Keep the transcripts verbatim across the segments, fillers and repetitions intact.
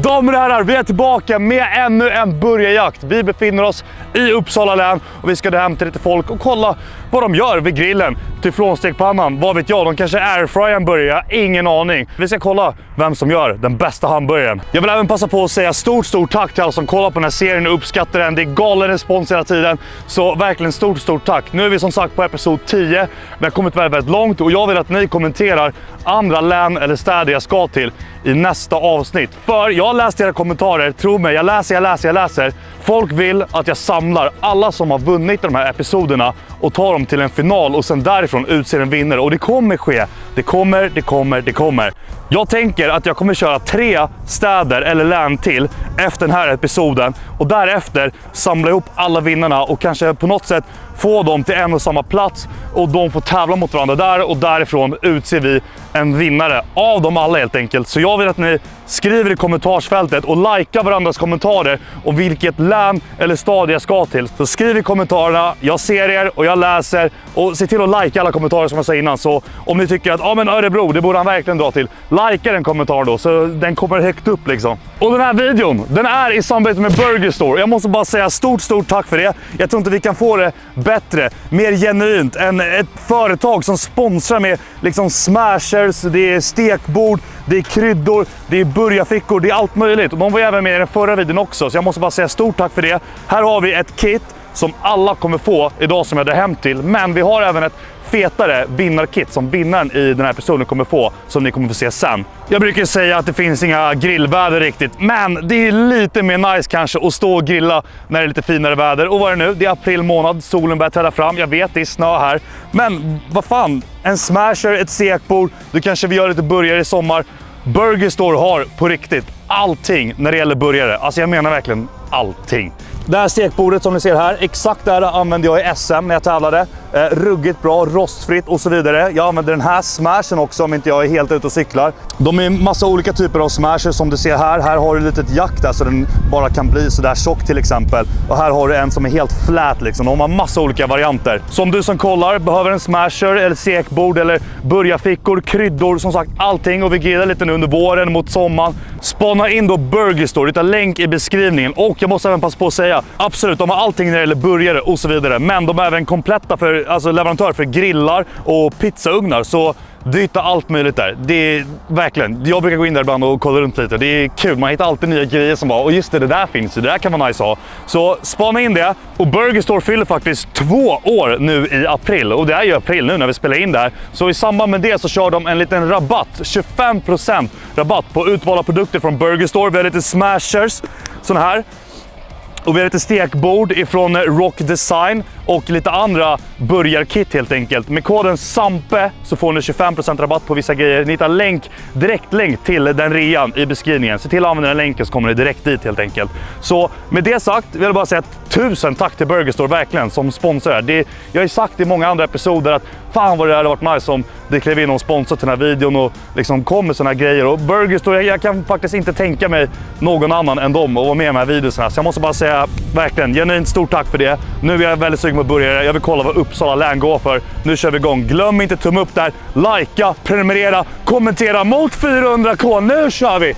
Damer och herrar, vi är tillbaka med ännu en burgarjakt. Vi befinner oss i Uppsala län och vi ska hem till lite folk och kolla vad de gör vid grillen till frånstekpannan. Vad vet jag, de kanske airfryar en burgare, ingen aning. Vi ska kolla vem som gör den bästa hamburgaren. Jag vill även passa på att säga stort, stort tack till alla som kollar på den här serien och uppskattar den. Det är galen respons hela tiden, så verkligen stort, stort tack. Nu är vi som sagt på episod tio. Vi har kommit väldigt, väldigt långt och jag vill att ni kommenterar andra län eller städer jag ska till i nästa avsnitt. För jag har läst era kommentarer, tro mig, jag läser, jag läser, jag läser. Folk vill att jag samlar alla som har vunnit de här episoderna och tar dem till en final och sen därifrån utser en vinnare. Och det kommer ske. Det kommer, det kommer, det kommer. Jag tänker att jag kommer köra tre städer eller län till efter den här episoden och därefter samla ihop alla vinnarna och kanske på något sätt få dem till en och samma plats och de får tävla mot varandra där och därifrån utser vi en vinnare av dem alla helt enkelt. Så jag vill att ni skriver i kommentarsfältet och likea varandras kommentarer om vilket län eller stad jag ska till. Så skriv i kommentarerna, jag ser er och jag läser, och se till att likea alla kommentarer som jag sa innan. Så om ni tycker att ja, men Örebro, det borde han verkligen dra till, likea den kommentaren då så den kommer högt upp liksom. Och den här videon, den är i samarbete med Burger Store. Jag måste bara säga stort, stort tack för det. Jag tror inte vi kan få det bättre, mer genuint än ett företag som sponsrar med liksom smashers, det är stekbord, det är kryddor, det är burgarfickor, det är allt möjligt. Och de var även med i den förra videon också, så jag måste bara säga stort tack för det. Här har vi ett kit som alla kommer få idag som jag drar hem till, men vi har även ett fetare vinnarkit som vinnaren i den här episoden kommer få, som ni kommer få se sen. Jag brukar säga att det finns inga grillväder riktigt, men det är lite mer nice kanske att stå och grilla när det är lite finare väder. Och vad är det nu? Det är april månad, solen börjar träda fram, jag vet det är snö här. Men vad fan, en smasher, ett stekbord, du kanske vill göra lite burgare i sommar. Burger Store har på riktigt allting när det gäller burgare. Alltså jag menar verkligen allting. Det här stekbordet som ni ser här, exakt det här använde jag i S M när jag tävlade. Eh, ruggigt bra, rostfritt och så vidare. Jag använder den här smashen också om inte jag är helt ute och cyklar. De är massa olika typer av smashers som du ser här. Här har du ett litet jack där så den bara kan bli så där tjock till exempel. Och här har du en som är helt flat liksom. De har massa olika varianter. Så om du som kollar behöver en smasher eller stekbord eller burgarfickor, kryddor, som sagt allting. Och vi grillar lite nu under våren mot sommaren. Spana in då Burger Store, det är länk i beskrivningen. Och jag måste även passa på att säga, absolut, de har allting när det gäller burgare och så vidare. Men de är även kompletta för, alltså leverantör för grillar och pizzaugnar. Så du hittar allt möjligt där. Det är verkligen, jag brukar gå in där ibland och kolla runt lite. Det är kul, man hittar alltid nya grejer som bara, och just det, det där finns ju, det där kan vara nice att ha. Så spana in det. Och Burger Store fyller faktiskt två år nu i april. Och det är ju april nu när vi spelar in där. Så i samband med det så kör de en liten rabatt, tjugofem procent rabatt på utvalda produkter från Burger Store. Vi har lite smashers, såna här. Och vi har lite stekbord ifrån Rock Design och lite andra burgarkit helt enkelt. Med koden SAMPE så får ni tjugofem procent rabatt på vissa grejer. Ni hittar länk, direkt länk till den rean i beskrivningen. Se till att använda den länken så kommer ni direkt dit helt enkelt. Så med det sagt vill jag bara säga tusen tack till Burger Store verkligen som sponsor. Det, jag har ju sagt i många andra episoder att fan vad det hade varit nice om det klev in någon sponsor till den här videon och liksom kom med såna här grejer. Och Burger Store, jag, jag kan faktiskt inte tänka mig någon annan än dem och vara med i de här videorna. Så jag måste bara säga verkligen genuint stort tack för det. Nu är jag väldigt sugen på att börja. Jag vill kolla vad Uppsala län går för. Nu kör vi igång. Glöm inte tumma upp där. Likea, prenumerera, kommentera mot fyrahundra k. Nu kör vi!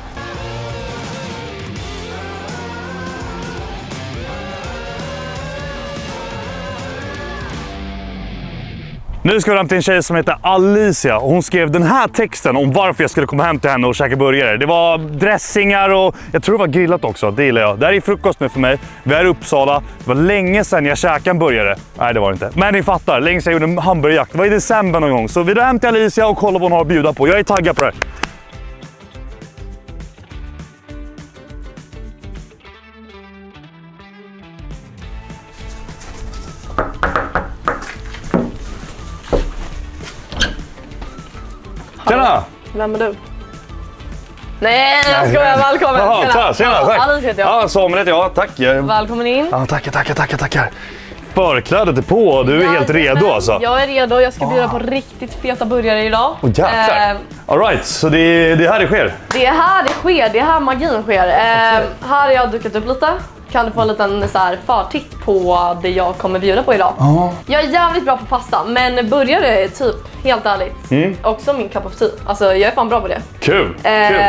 Nu ska vi hem till en tjej som heter Alicia och hon skrev den här texten om varför jag skulle komma hem till henne och käka burgare. Det var dressingar och jag tror det var grillat också, det gillar jag. Det här är frukost nu för mig, vi är i Uppsala. Det var länge sedan jag käkade en burgare. Nej, det var det inte. Men ni fattar, länge sedan jag gjorde en hamburgerjakt. Det var i december någon gång. Så vi drar hem till Alicia och kollar vad hon har att bjuda på. Jag är taggad på det. Tjena! Vem är du? Nej, jag ska vara välkommen. Jaha, tjena, tjena, tack. Alice heter jag. Ja, Samuel heter jag, tack. Välkommen in. Ja, tackar, tackar, tackar, tackar. Förklädet är på, du är ja, helt redo alltså. Jag är redo, jag ska bjuda ah. på riktigt feta burgare idag. Åh oh, jäklar. Eh, All right, så det är, det här det sker? Det är här det sker, det är här magin sker. Eh, okay. Här har jag dukat upp lite. Kan du få en liten så här förtitt på det jag kommer bjuda på idag. Uh-huh. Jag är jävligt bra på pasta, men burgare är typ, helt ärligt, mm. också min cup of tea. Alltså jag är fan bra på det. Kul! Eh, Kul.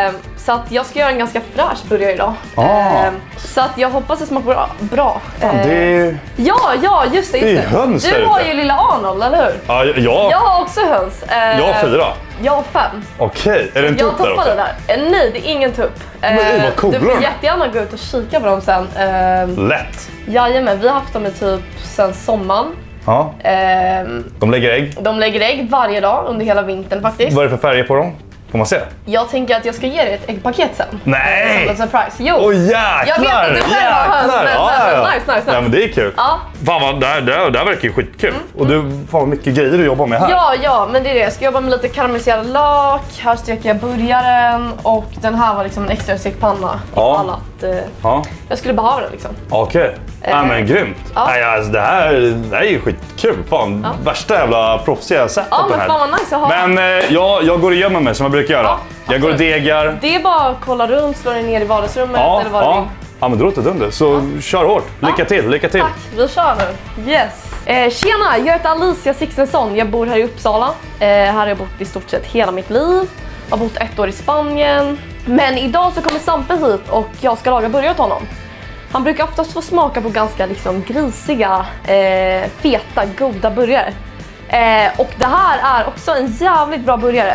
så att jag ska göra en ganska fräsch burgare idag. Ah. Eh, så att jag hoppas det smakar bra. bra. Fan, Eh, det är... Ja, ja, just det. Just Det är höns du där har ute. ju lilla Arnold, eller hur? Ja, ja. Jag har också höns. Eh, Jag har fyra. Jag har fem. Okej, är det en Jag tupp där toppade också? där. Eh, nej, det är ingen tupp. Eh, Men vad coola du de är. får jättegärna gå ut och kika på dem sen. Eh, Lätt. jajamän, vi har haft dem i typ sen sommaren. Ja. Eh, De lägger ägg. de lägger ägg varje dag under hela vintern faktiskt. Vad är det för färger på dem? Får man se? Jag tänker att jag ska ge dig ett äggpaket sen. Nej! Som en surprise. Jo! Åh jäklar! Jag vet att du själv har höns, Jäklar! men- Ja, men- ja, ja. nice, nice, nice. Ja, men det är kul. Ja. Fan vad, det här, det här, det här verkar ju skitkul. Och du, fan vad mycket grejer du jobbar med här. Ja, ja, men det är det. Jag ska jobba med lite karamelliserad lök. Här steker jag burgaren. Och den här var liksom en extra stekpanna. Ja. Ifall att eh, Ja. jag skulle behöva den liksom. Okej. Ja men grymt. ja. Nej, alltså, det, här, det här är ju skitkul. Fan, Ja. värsta jävla proffsiga jag sett Ja, på den men här. fan vad nice att ha. Men eh, jag, jag går och gömmer mig som jag brukar göra. Ja, jag går och absolut. degar. Det är bara att kolla runt, slå dig ner i vardagsrummet Ja, eller vad du ja. vill. ja, men det låter dunder. Så kör hårt. Lycka till, lycka till. Tack, vi kör nu. Yes. Eh, tjena, jag heter Alicia Sixtensson. Jag bor här i Uppsala. Eh, här har jag bott i stort sett hela mitt liv. Jag har bott ett år i Spanien. Men idag så kommer Sampe hit och jag ska laga burgare åt honom. Han brukar oftast få smaka på ganska liksom grisiga, eh, feta, goda burgare. Eh, och det här är också en jävligt bra burgare.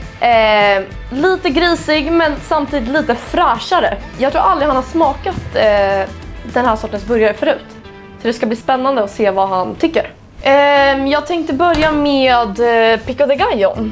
Eh, lite grisig men samtidigt lite fräschare. Jag tror aldrig han har smakat eh, den här sortens burgare förut. Så det ska bli spännande att se vad han tycker. Eh, jag tänkte börja med eh, pico de gallo.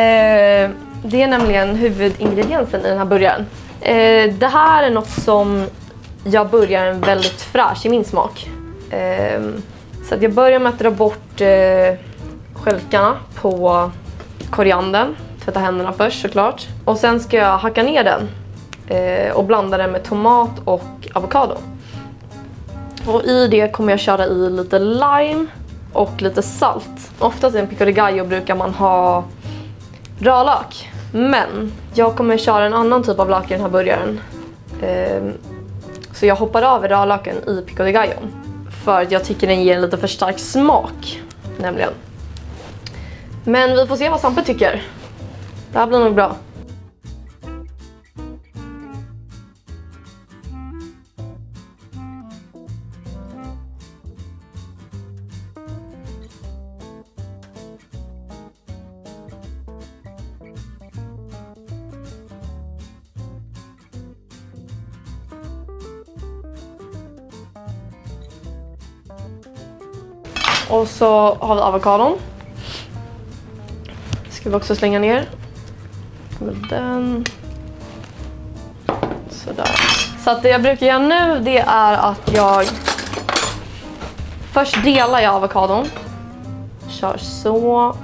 Eh, det är nämligen huvudingrediensen i den här burgaren. Eh, det här är något som jag börjar en väldigt fräsch i min smak. Eh, så att jag börjar med att dra bort eh, skälkarna på koriandern. Tvätta händerna först såklart. Och sen ska jag hacka ner den eh, och blanda den med tomat och avokado. Och i det kommer jag köra i lite lime och lite salt. Oftast i en pico de gallo brukar man ha rödlök. Men jag kommer köra en annan typ av lök i den här burgaren. Eh, så jag hoppar av rödlöken i pico de gallo. För att jag tycker den ger en lite för stark smak. Nämligen. Men vi får se vad Sampe tycker. Det här blir nog bra. Och så har vi avokadon. Ska vi också slänga ner. Med den. Sådär. Så att det jag brukar göra nu det är att jag först delar jag avokadon. Kör så.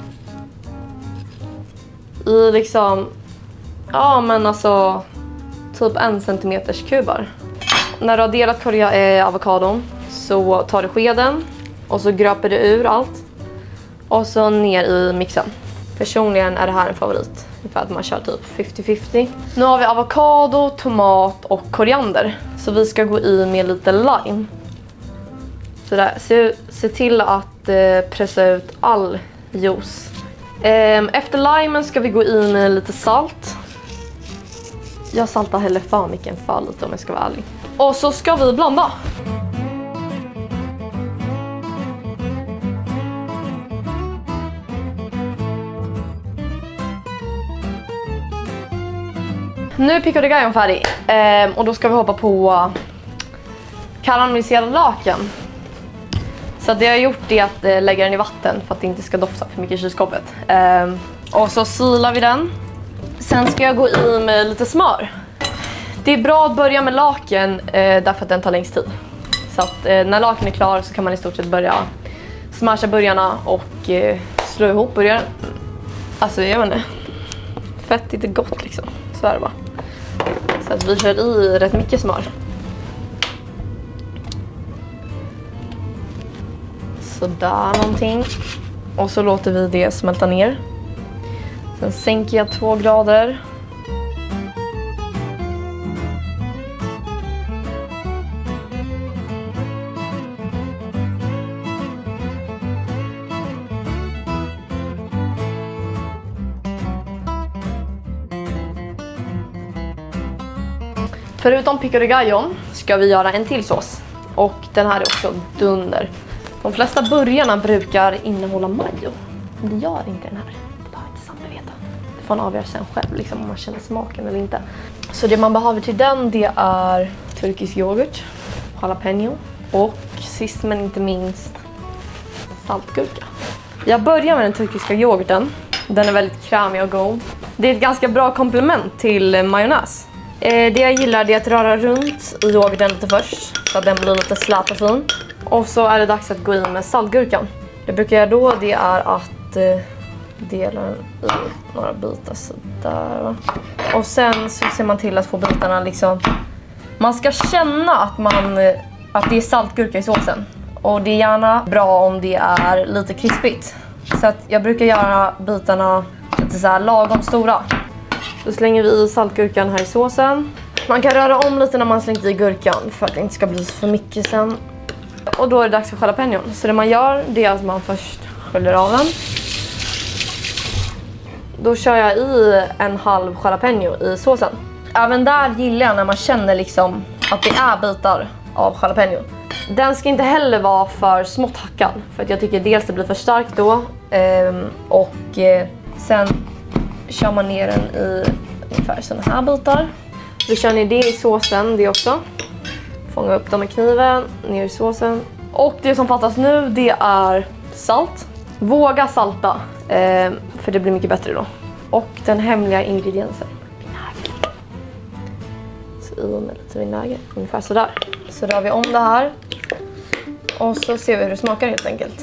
I liksom, ja men alltså typ en centimeters kubar. När du har delat korea- avokadon så tar du skeden och så gröper du ur allt. Och så ner i mixen. Personligen är det här en favorit. För att man kör typ femtio femtio. Nu har vi avokado, tomat och koriander. Så vi ska gå i med lite lime. Så där, se, se till att eh, pressa ut all juice. Eh, efter limen ska vi gå i med lite salt. Jag saltar heller för mycket än för lite om jag ska vara ärlig. Och så ska vi blanda. Nu är pico de gallo färdig ehm, och då ska vi hoppa på karamelliserad löken. Så det jag har gjort är att eh, lägga den i vatten för att det inte ska dofta för mycket i kylskåpet. Ehm, och så silar vi den. Sen ska jag gå i med lite smör. Det är bra att börja med laken eh, därför att den tar längst tid. Så att eh, när laken är klar så kan man i stort sett börja smasha burgarna och eh, slå ihop burgaren. Alltså jag vet inte. Fettigt är gott liksom. Så är det bara. Så att vi kör i rätt mycket smör. Sådär någonting. Och så låter vi det smälta ner. Sen sänker jag två grader. Förutom pico de gallo ska vi göra en till sås. Och den här är också dunder. De flesta burgarna brukar innehålla majo. Men det gör inte den här. Det behöver inte Sampe veta. Det får man avgöra sen själv liksom, om man känner smaken eller inte. Så det man behöver till den, det är turkisk yoghurt, jalapeno och sist men inte minst saltgurka. Jag börjar med den turkiska yoghurten. Den är väldigt krämig och god. Det är ett ganska bra komplement till majonnäs. Eh, det jag gillar är att röra runt i yoghurten lite först så att den blir lite slät och fin. Och så är det dags att gå in med saltgurkan. Det jag brukar göra då, det är att eh, dela den i några bitar sådär, va? Och sen så ser man till att få bitarna liksom... Man ska känna att, man, att det är saltgurka i såsen. Och det är gärna bra om det är lite krispigt. Så att jag brukar göra bitarna lite så här lagom stora. Då slänger vi i saltgurkan här i såsen. Man kan röra om lite när man slängt i gurkan för att det inte ska bli för mycket sen. Och då är det dags för jalapenon. Så det man gör, det är att man först sköljer av den. Då kör jag i en halv jalapeno i såsen. Även där gillar jag när man känner liksom att det är bitar av jalapeno. Den ska inte heller vara för smått hackad. För att jag tycker dels det blir för starkt då. Och sen kör man ner den i ungefär såna här bitar. Då kör ni det i såsen det också. Fånga upp dem med kniven, ner i såsen. Och det som fattas nu, det är salt. Våga salta, eh, för det blir mycket bättre då. Och den hemliga ingrediensen, vinäger. Så i med lite vinäger, ungefär sådär. Så rör vi om det här. Och så ser vi hur det smakar helt enkelt.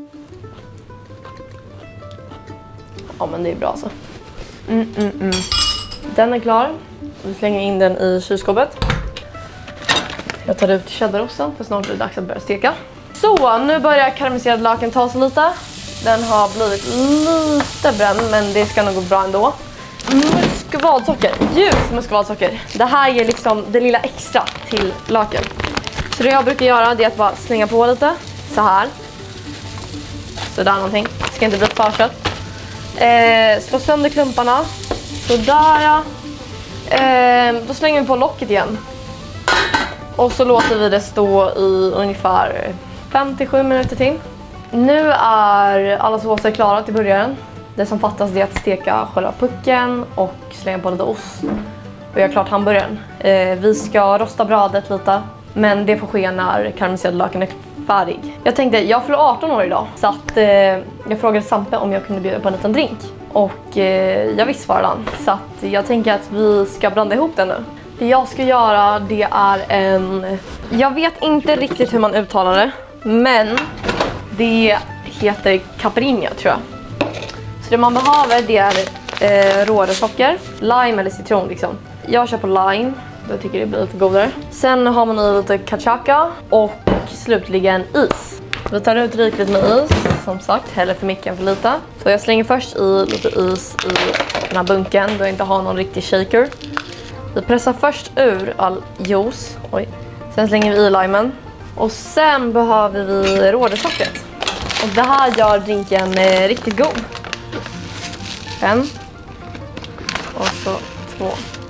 Ja, men det är bra alltså. Mm, mm, mm. Den är klar. Vi slänger in den i kylskåpet. Jag tar ut cheddarosten för snart är det dags att börja steka. Så, nu börjar karamelliserad laken ta sig lite. Den har blivit lite bränd, men det ska nog gå bra ändå. Muskvatsocker, ljus muskvatsocker. Det här ger liksom det lilla extra till laken. Så det jag brukar göra, det är att bara slänga på lite. Så här. Så där någonting. Det ska inte bli för kött. Eh, slå sönder klumparna. Så där ja. Eh, då slänger vi på locket igen. Och så låter vi det stå i ungefär fem till sju minuter till. Nu är alla såser klara till burgaren. Det som fattas är att steka själva pucken och slänga på lite ost. Och göra klart hamburgaren. Eh, vi ska rosta brödet lite. Men det får ske när karamelliserad laken är färdig. Jag tänkte, jag fyller arton år idag. Så att eh, jag frågade Sampe om jag kunde bjuda på en liten drink. Och eh, jag visste svarade han. Så att jag tänker att vi ska blanda ihop den nu. Det jag ska göra, det är en... Jag vet inte riktigt hur man uttalar det. Men det heter caipirinha tror jag. Så det man behöver, det är eh, rårörsocker, lime eller citron liksom. Jag kör på lime. Jag tycker det blir lite godare. Sen har man i lite cachaca och slutligen is. Vi tar ut rikligt med is, som sagt, häller för mycket än för lite. Så jag slänger först i lite is i den här bunken då jag inte har någon riktig shaker. Vi pressar först ur all juice. Oj. Sen slänger vi i limen. Och sen behöver vi rådsockret. Och det här gör drinken eh, riktigt god. En. Och så två.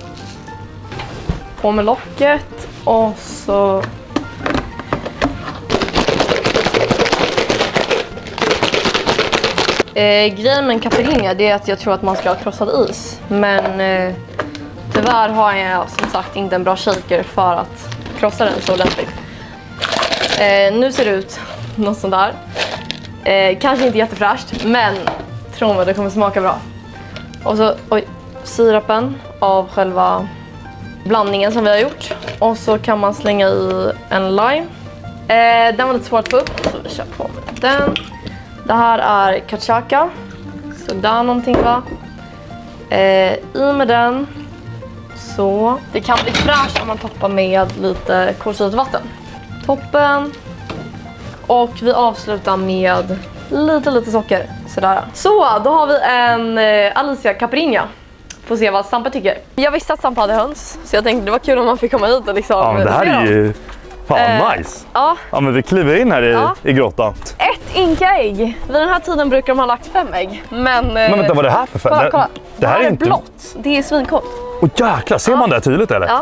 På med locket. Och så... Eh, grejen med en caipirinha, det är att jag tror att man ska ha krossad is. Men eh, tyvärr har jag som sagt inte en bra shaker för att krossa den så ordentligt. Eh, nu ser det ut något sånt där. Eh, kanske inte jättefräscht, men tror mig det kommer smaka bra. Och så oj, sirapen av själva blandningen som vi har gjort. Och så kan man slänga i en lime. Eh, den var lite svår att få upp, så vi kör på med den. Det här är cachaca. Så där någonting va. Eh, I med den. Så. Det kan bli fräscht om man toppar med lite kolsyravatten. Toppen. Och vi avslutar med lite lite socker. Sådär. Så, då har vi en eh, Alicia caipirinha. Får se vad Sampe tycker. Jag visste att Sampe hade höns. Så jag tänkte det var kul om man fick komma hit och liksom... Ja, men det här är ju... Fan, eh, nice. Ja. Ja, men vi kliver in här i, ja. i grottan. Ett inkägg. Vid den här tiden brukar de ha lagt fem ägg. Men... Men vänta, vad är det här för fem? Kolla, kolla. Det, det här är inte... blått. Det är svinkort. Åh jäklar, ser ja. man det tydligt eller? Ja.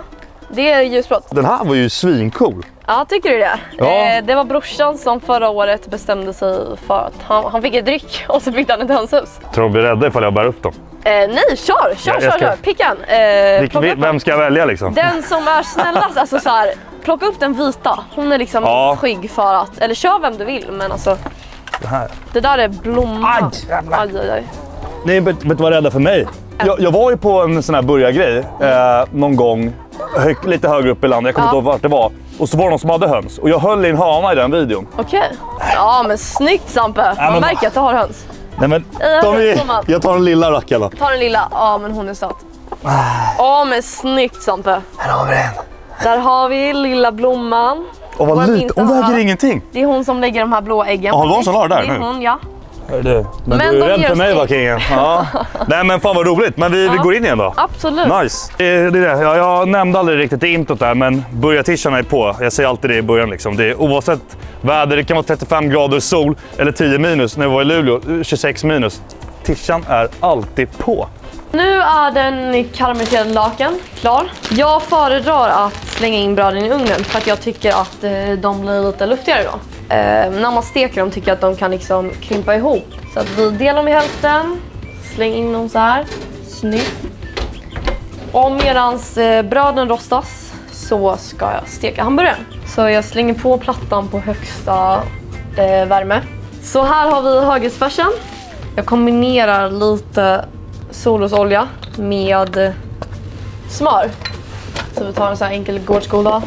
Det är ljusblått. Den här var ju svincool. Ja, tycker du det? Ja. Eh, det var brorsan som förra året bestämde sig för att han, han fick ett dryck och så fick han ett hönshus. Tror du blir rädda ifall jag bär upp dem? Eh, nej, kör, kör, Jag- jag kör, ska- kör. Picka en. Eh, Vilk, plocka upp vem ska jag välja liksom? den som är snällast, alltså så här, plocka upp den vita. Hon är liksom Ja. skygg för att, eller kör vem du vill, men alltså Det här. det där är blomma. Aj, jävlar. aj, aj, aj. Ni vet vet du vad rädda för mig? Jag, jag var ju på en sån här burgargrej eh, någon gång hög, lite högre upp i landet. Jag kommer Ja. inte ihåg vart det var. Och så var det någon som hade höns. Och jag höll i en hana i den videon. Okej. Ja, men snyggt Sampe. Man men- märker att du har höns. Nej men, Jag de har är, tommat. jag tar den lilla rackaren då. Ta den lilla. Ja, men hon är söt. Ja, men snyggt Sampe. Här har vi den. Där har vi lilla blomman. Och vad Vår lite, minsta hon väger höna. ingenting. Det är hon som lägger de här blå äggen. Ja, det var hon som la det där Det är nu. hon, ja. Hör du. Men, Men du är de rädd ger för oss mig ägg. va, kingen? Ja. Nej men fan vad roligt. Men vi, vi Ja. går in igen då. Absolut. Nice. Det, det är det. Jag, jag nämnde aldrig riktigt i introt där, men burgartischerna är på. Jag säger alltid det i början. Liksom. Det är, oavsett väder, det kan vara trettiofem grader sol eller tio minus. När vi var i Luleå, tjugosex minus. Tischan är alltid på. Nu är den karamelliserade laken klar. Jag föredrar att slänga in bröden i ugnen för att jag tycker att eh, de blir lite luftigare då. Eh, när man steker dem tycker jag att de kan liksom krympa ihop. Så att vi delar dem i hälften, släng in dem så här. Snyggt. Och medans eh, bröden rostas så ska jag steka hamburgaren. Så jag slänger på plattan på högsta eh, värme. Så här har vi högrättsfärsen. Jag kombinerar lite solrosolja med smör. Så vi tar en sån här enkel gårdsgoda.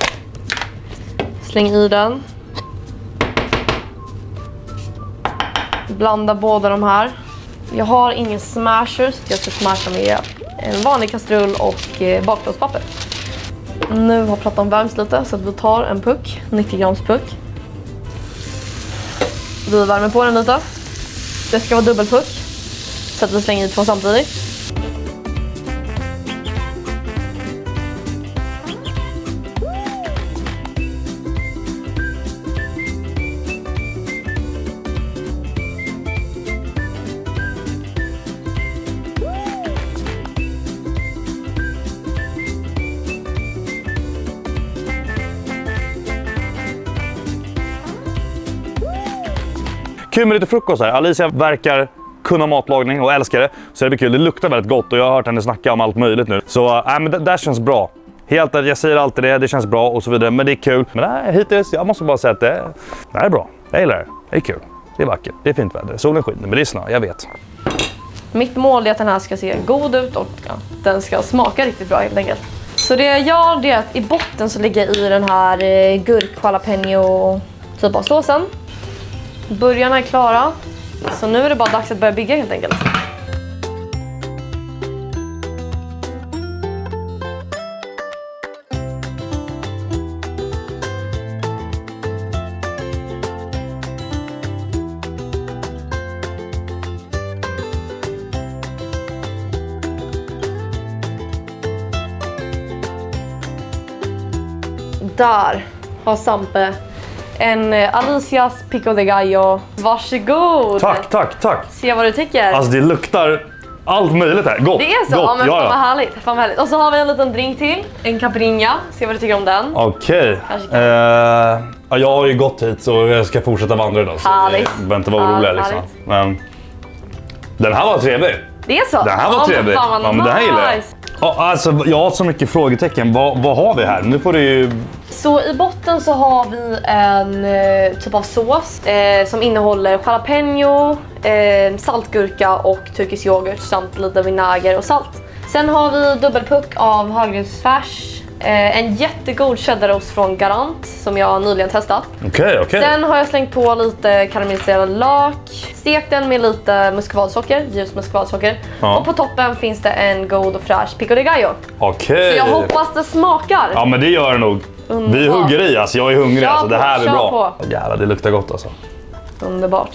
Släng i den. Blanda båda de här. Jag har ingen smasher så jag ska smasha med en vanlig kastrull och eh, bakplåtspapper. Nu har plattan värmts lite så att vi tar en puck, nittio grams puck. Vi värmer på den lite. Det ska vara dubbelpuck så att vi slänger i två samtidigt. Kul med lite frukost här. Alicia verkar kunna matlagning och älskar det. Så det blir kul. Det luktar väldigt gott och jag har hört henne snacka om allt möjligt nu. Så äh, men det där känns bra. Helt jag säger alltid det, det känns bra och så vidare. Men det är kul. Men nej, hittills, jag måste bara säga att det, det här är bra. Jag gillar det. Det är kul. Det är vackert. Det är fint väder. Solen skiner, men det är snö, jag vet. Mitt mål är att den här ska se god ut och ja, den ska smaka riktigt bra helt enkelt. Så det jag gör det är att i botten så lägger jag i den här eh, gurk, jalapeno typ av såsen. Burgarna är klara. Så nu är det bara dags att börja bygga helt enkelt. Där har Sampe en eh, Alicias pico de gallo. Varsågod! Tack, tack, tack. Se vad du tycker. Alltså det luktar allt möjligt här. Gott. Det är så? Gott. Ja, men ja, fan vad ja. härligt. Fan vad härligt. Och så har vi en liten drink till. En caipirinha. Se vad du tycker om den. Okej. Kanske kan- Eh, ja, jag har ju gått hit så jag ska fortsätta vandra idag. Så Härligt. det behöver inte vara Ja, roliga liksom. härligt. Men den här var trevlig. Det är så? Den här var Ja, men trevlig. fan vad Ja, men det här gillar jag. nice. Ja, alltså, jag har så mycket frågetecken. Vad, vad har vi här? Nu får du ju... Så i botten så har vi en eh, typ av sås eh, som innehåller jalapeno, eh, saltgurka och turkisk yoghurt samt lite vinäger och salt. Sen har vi dubbelpuck av högrättsfärs, eh, en jättegod cheddarost från Garant som jag nyligen testat. Okej, okej. Sen har jag slängt på lite karamelliserad lök, stekt den med lite muskvatsocker, ljus muskvatsocker. Ja. Och på toppen finns det en god och fräsch pico de gallo. Okej. Så jag hoppas det smakar. Ja, men det gör det nog. Underbart. Vi hugger i, alltså. Jag är hungrig. Kör Alltså. Det på, här är kör bra. på. Jävlar, det luktar gott alltså. Underbart.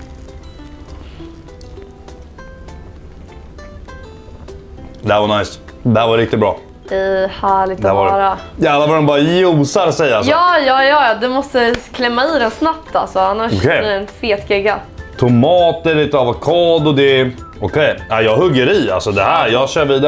Det här var nice. Det här var riktigt bra. Det är härligt Det här att var vara. det. Jävlar vad den bara josar sig alltså. Ja, ja, ja. Du måste klämma i den snabbt alltså. Annars Okej. blir det en fet gegga. Tomater, lite avokado, det är... Okej, ja, jag hugger i alltså. Det här, jag kör vidare.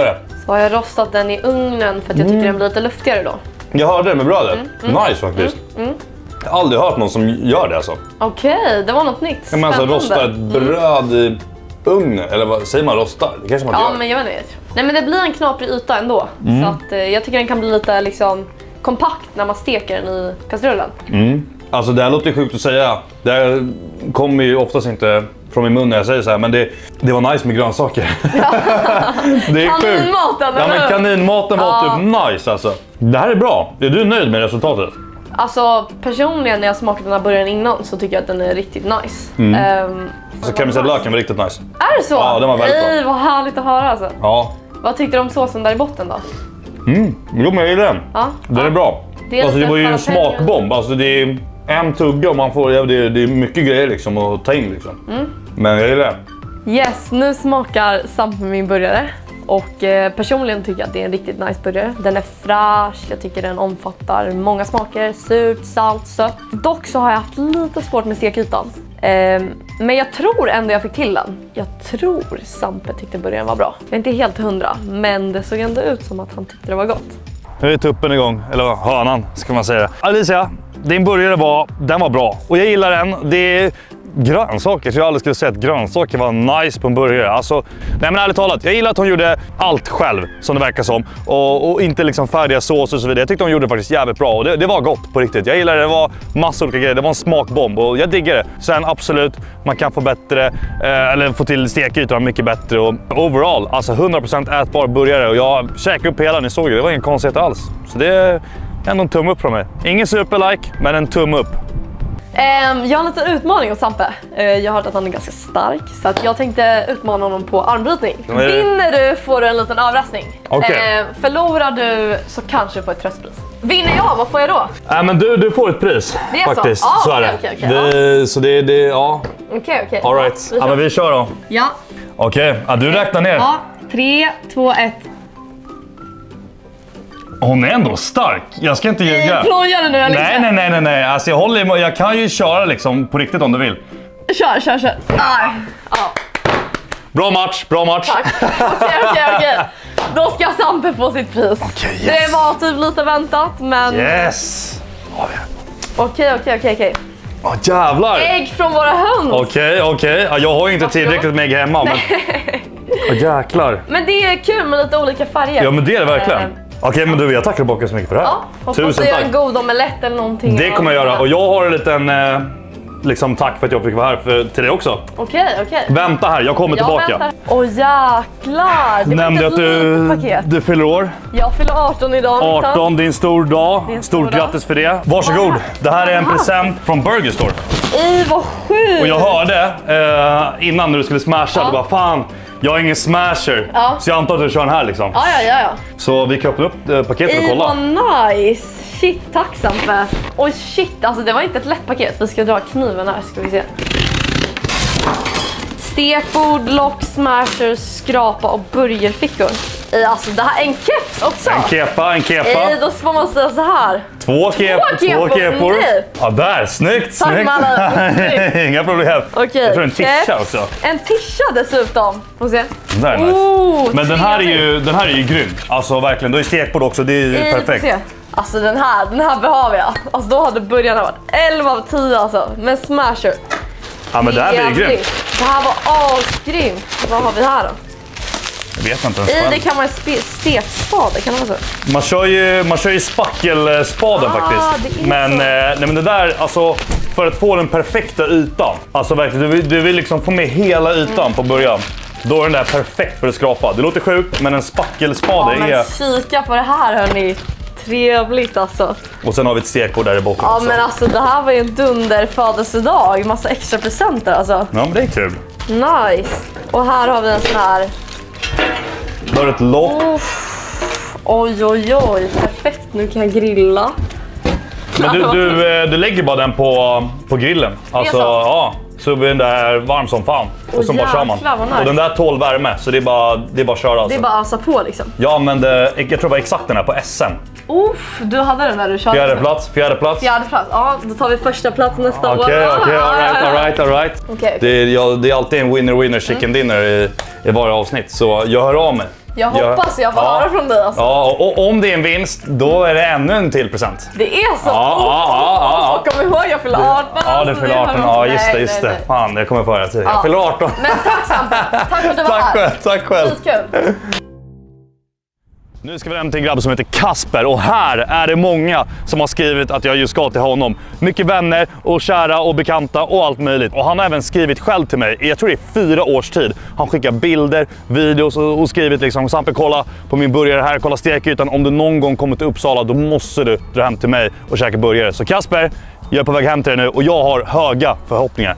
Så har jag rostat den i ugnen för att jag tycker Mm. den blir lite luftigare då. Jag hörde det med brödet. Mm. Nice faktiskt. Mm. Mm. Jag har aldrig hört någon som gör det alltså. Okej, okay, det var något nytt. Kan man alltså rosta ett bröd i ugnen? Eller vad säger man, rosta? Det kanske man Ja, gör. men jag vet inte. Nej, men det blir en knaprig yta ändå. Mm. Så att, eh, jag tycker den kan bli lite liksom kompakt när man steker den i kastrullen. Mm. Alltså det här låter sjukt att säga. Det här kommer ju oftast inte från min mun när jag säger så här, men det, det var nice med grönsaker. Ja. Det är sjukt. Kaninmaten, Ja, men kaninmaten var ja. typ nice alltså. Det här är bra. Är du nöjd med resultatet? Alltså personligen när jag smakade den här burgaren innan så tycker jag att den är riktigt nice. Mm. Um, Så kan vi säga att löken var riktigt nice. Är det så? Ja, den var väldigt bra. Ej, vad härligt att höra alltså. Ja. Vad tyckte du om såsen där i botten då? Mm. Jo, men jag gillar den. Ja. Den ja. är bra. Det är alltså, det var ju en jalapeno. smakbomb. Alltså, det är en tugga och man får, det, är, det är mycket grejer liksom att ta in liksom. Mm. Men jag gillar den. Yes, nu smakar Sampe min burgare. Och eh, personligen tycker jag att det är en riktigt nice burgare. Den är fräsch, jag tycker den omfattar många smaker. Surt, salt, sött. Dock så har jag haft lite svårt med stekytan. Eh, men jag tror ändå jag fick till den. Jag tror Sampe tyckte burgaren var bra. Jag är inte helt hundra, men det såg ändå ut som att han tyckte det var gott. Nu är tuppen igång, eller hönan ska man säga. Alicia, din burgare var, den var bra. Och jag gillar den. Det är grönsaker, så jag aldrig skulle säga att grönsaker var nice på en burgare. Alltså, nej men ärligt talat, jag gillar att hon gjorde allt själv, som det verkar som. Och, och inte liksom färdiga såser och så vidare. Jag tyckte hon gjorde det faktiskt jävligt bra och det, det var gott på riktigt. Jag gillar det, det var massa olika grejer. Det var en smakbomb och jag digger det. Sen absolut, man kan få bättre, eh, eller få till stekytan mycket bättre. Och overall, alltså hundra procent ätbar burgare. Och jag käkade upp hela, ni såg det, det var ingen konstighet alls. Så det är ändå en tumme upp från mig. Ingen superlike, men en tumme upp. Um, jag har en liten utmaning åt Sampe. Uh, jag har hört att han är ganska stark, så att jag tänkte utmana honom på armbrytning. är... Vinner du får du en liten överraskning. Okay. Uh, förlorar du så kanske du får ett tröstpris. Vinner jag, vad får jag då? Nej, men du, du får ett pris. Det är faktiskt. så? Ah, så är okay, det. okay, okay, det ja. Så det, det, ja. Okej, okay, okej. Okay. All right. Ja, ja, men vi kör då. Ja. Okej, okay. Ja, du räknar ner. Ja, tre, två, ett. Hon är ändå stark. Jag ska inte ljuga. Plojar du nu eller? Nej, nej, nej, nej, nej. Alltså jag håller, jag kan ju köra liksom på riktigt om du vill. Kör, kör, kör. Ah. Ah. Bra match, bra match. Tack. Okej, okej, okej. Då ska Sampe få sitt pris. Okay, yes. Det var typ lite väntat, men... Yes! Okej, okej, okej, okej. Åh, jävlar! Ägg från våra höns! Okej, okay, okej. Okay. Jag har ju inte tillräckligt med ägg hemma, men... Åh, jäklar. Men det är kul med lite olika färger. Ja, men det är det verkligen. Eh, Okej, okay, men du, jag tackar tillbaka så mycket för det här. Ja, hoppas Tusen du gör tack. en god omelett eller någonting. Det kommer jag göra. Och jag har en liten eh, liksom, tack för att jag fick vara här för, till dig också. Okej, okej. Vänta här, jag kommer Jag tillbaka. väntar. Åh jäklar! Det Nämnde att du, paket. du fyller år. Jag fyller arton idag. arton, din stor dag. Din stor Stort dag. grattis för det. Varsågod. Det här är en Aha. present från Burger Store. Ej, vad sjukt! Och jag hörde eh, innan när du skulle smasha, Ja. du bara fan, jag är ingen smasher. Ja. Så jag antar att du kör den här liksom. Ja, ja, ja, ja. Så vi kan öppna upp eh, paketet och Ej, kolla. vad nice! Shit, tack Sampe. Oj shit, alltså det var inte ett lätt paket. Vi ska dra kniven här, ska vi se. Stekbord, lock, smasher, skrapa och burgerfickor. Ej, alltså det här är en keps också. En kepa, en kepa. Ej, då får man säga så här. Två, kep, Två två kepor, kepor. nej. Ja, där. Snyggt, Tack, snyggt. mannen. Inga problem. Okej, Jag tror en tisha keps. också. En tisha dessutom. Får se. Det är nice. Oh, Men den här är trevligt. ju, den här är ju grym. Alltså verkligen, då är stekbord också, det är ju Ej, perfekt. se. Alltså den här, den här behöver jag. Alltså då hade början varit elva av tio alltså. Men smasher. Ja, men det här blir ju grymt. Det här var asgrymt. Vad har vi här då? Jag vet inte ens I det själv. kan man spe- stekspade, kan det vara så? Man kör ju, man kör ju spackelspaden Ah, faktiskt. det är Men, så. eh, nej, men det där, alltså för att få den perfekta ytan. Alltså verkligen, du vill, du vill liksom få med hela ytan Mm. på början. Då är den där perfekt för att skrapa. Det låter sjukt, men en spackelspade Ja, är... men kika på det här hörni. Trevligt alltså. Och sen har vi ett stekbord där i botten Ja också. men alltså det här var ju en dunder födelsedag. Massa extra presenter alltså. Ja, men det är kul. Nice. Och här har vi en sån här. Då har du ett lock. Uff. Oj oj oj. Perfekt, nu kan jag grilla. Men du, du, eh, du lägger bara den på, på grillen. Alltså, så? ja. Så blir den där varm som fan. Och Åh, så bara kör man. jäklar, vad nice. Och den där tål värme, så det är bara, det är bara att köra alltså. Det är bara att ösa på liksom. Jag använde, jag tror det var exakt den här på S M. Uff, du hade den där du körde. Fjärde plats, fjärde plats. Fjärde plats. Ja, då tar vi första plats nästa år. Okej, okej, alright, alright, alright. Okej, okej. Det är, ja, det är alltid en winner, winner, chicken dinner i, i varje avsnitt. Så jag hör av mig Jag hoppas jag får ja. höra från dig alltså. Ja, och, och om det är en vinst, då är det ännu en till present. Det är så? Ja, oh, ja, ja, ja. Kom ihåg, jag fyller arton. Ja, du fyller arton. Ja, just det, just det. Fan, det kommer föra till. Jag fyller arton. Men tack Sampe. Tack för att du var tack här. Själv, tack själv. Skitkul. Nu ska vi hem till en grabb som heter Kasper och här är det många som har skrivit att jag just ska till honom. Mycket vänner och kära och bekanta och allt möjligt. Och han har även skrivit själv till mig, jag tror det är fyra års tid. Han skickar bilder, videos och, och skrivit liksom, Sampe kolla på min burgare här, kolla stekytan. Om du någon gång kommer till Uppsala då måste du dra hem till mig och käka burgare. Så Kasper, jag är på väg hem till dig nu och jag har höga förhoppningar.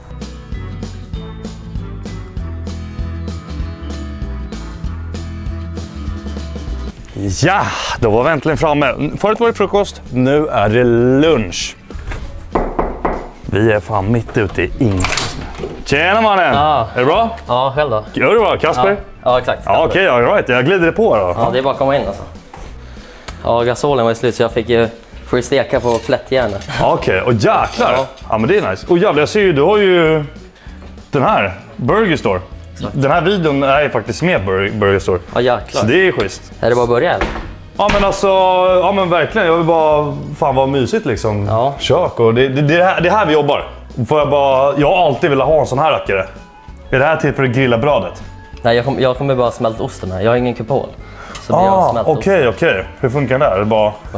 Ja, då var vi äntligen framme. Förut var det frukost, nu är det lunch. Vi är fan mitt ute i inget. Tjena mannen! Ja. Är det bra? Ja, själv då? Gör det bra, Kasper? Ja, ja exakt. Ja, okej, okay, all right. Jag glider på då. Ja, det är bara att komma in alltså. Ja, gasolen var ju slut så jag fick ju får steka på plättjärnet. Okej, okay. Och jäklar! Ja. Ja, men det är nice. Och jävlar, jag ser ju, du har ju den här, Burger Store. Den här videon är faktiskt med Burger Store. Ja, jäklar. Så det är schysst. Är det bara att börja eller? Ja men alltså, ja men verkligen. Jag vill bara, fan vad mysigt liksom. Ja. Kök och det, det, det, här, det här vi jobbar. Får jag bara, jag har alltid velat ha en sån här rackare. Är det här till för att grilla brödet? Nej, jag, kom, jag kommer bara smälta osten här. Jag har ingen kupol. Så blir jag Ah, smält okej, okej. Okay. Hur funkar det där? Det är bara... Ja.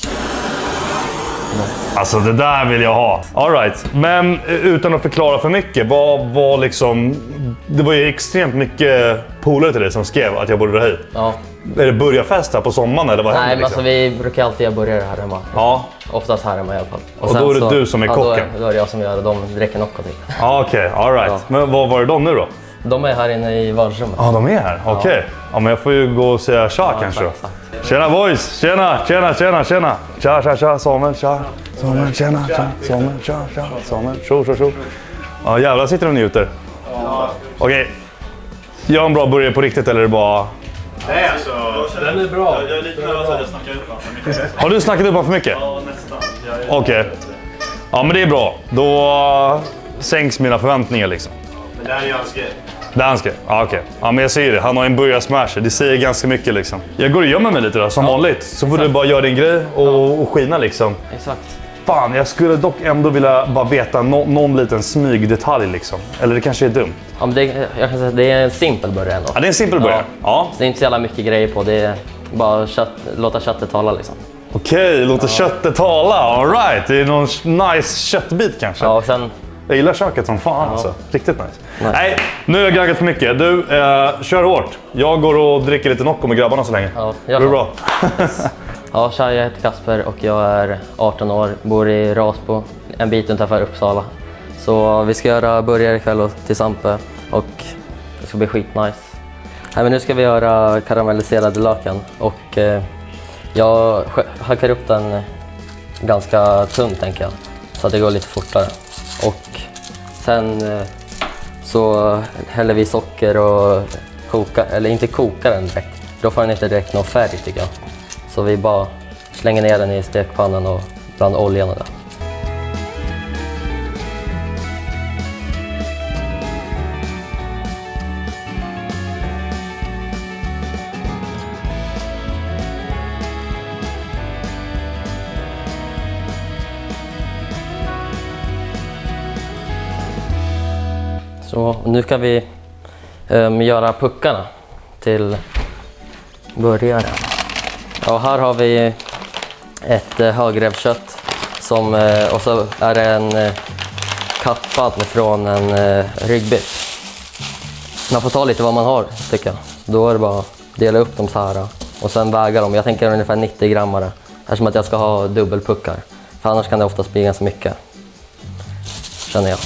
Alltså det där vill jag ha. All right. Men utan att förklara för mycket, vad var liksom... Det var ju extremt mycket polare till dig som skrev att jag borde dra hit. Ja. Är det börjarfest här på sommaren eller vad Nej, händer men liksom? alltså vi brukar alltid göra burgare här hemma. Ja. Oftast här hemma i alla fall. Och, och då är det så, du som är ja, kocken? Då är, då är det jag som gör det. De dricker Nocco till. Ja, okej. Okay. All right. Ja. Men vad var det de nu då? De är här inne i vardagsrummet. Ja, de är här. Okej. Okay. Ja. Ja, men jag får ju gå och säga tja ja, kanske. Exakt, exakt. Tjena boys! Tjena, tjena, tjena, tjena! Tja, tja, tja, Samuel, tja! Samuel, tjena, tja, Samuel, tja, tja, Samuel, tjo, tjo, tjo. Ja, jävlar sitter de och njuter. Ja. Okej. Okay. Gör en bra burgare på riktigt eller är det bara... Nej, alltså... Den är bra. Jag är lite nervös att jag snackar upp för mycket. Har du snackat upp för mycket? Ja, nästan. Okej. Okay. Ja, men det är bra. Då sänks mina förväntningar liksom. Men det här är ju hans grej. Det är hans grej? Ja, okej. Okay. Ja, men jag ser det. Han har en burgarsmasher. Det säger ganska mycket liksom. Jag går och gömmer mig lite då, som ja. vanligt. Så får Exakt. du bara göra din grej och, och skina liksom. Exakt. Fan, jag skulle dock ändå vilja bara veta no någon liten smygdetalj liksom. Eller det kanske är dumt. Ja, men det, jag kan säga att det är en simpel burgare ändå. Ja, det är en simpel burgare. Ja. ja. Så det är inte så jävla mycket grejer på. Det är bara kött, låta köttet tala liksom. Okej, okay, låter ja. köttet tala. All right. Det är någon nice köttbit kanske. Ja, och sen... Jag gillar köket som fan ja. alltså. Riktigt nice. nice. Nej, nu har jag gaggat för mycket. Du, eh, kör hårt. Jag går och dricker lite Nocco med grabbarna så länge. Ja, gör det bra. Ja, tja, jag heter Kasper och jag är arton år, bor i Rasbo, en bit utanför Uppsala. Så vi ska göra burgare ikväll till Sampe och det ska bli skitnice. Nej, men nu ska vi göra karamelliserade löken och eh, jag hackar upp den ganska tunt tänker jag, så att det går lite fortare. Och sen eh, så häller vi socker och kokar, eller inte kokar den direkt, då får den inte direkt någon färg tycker jag. Så vi bara slänger ner den i stekpannan och bland oljan och det. Så nu ska vi um, göra puckarna till burgaren. Ja, här har vi ett eh, högrevkött som, eh, och så är det en eh, kappad från en eh, ryggbit. Man får ta lite vad man har tycker jag. Då är det bara att dela upp dem så här och sen väga dem. Jag tänker ungefär nittio grammare eftersom att jag ska ha dubbelpuckar. För annars kan det oftast bli ganska mycket, känner jag.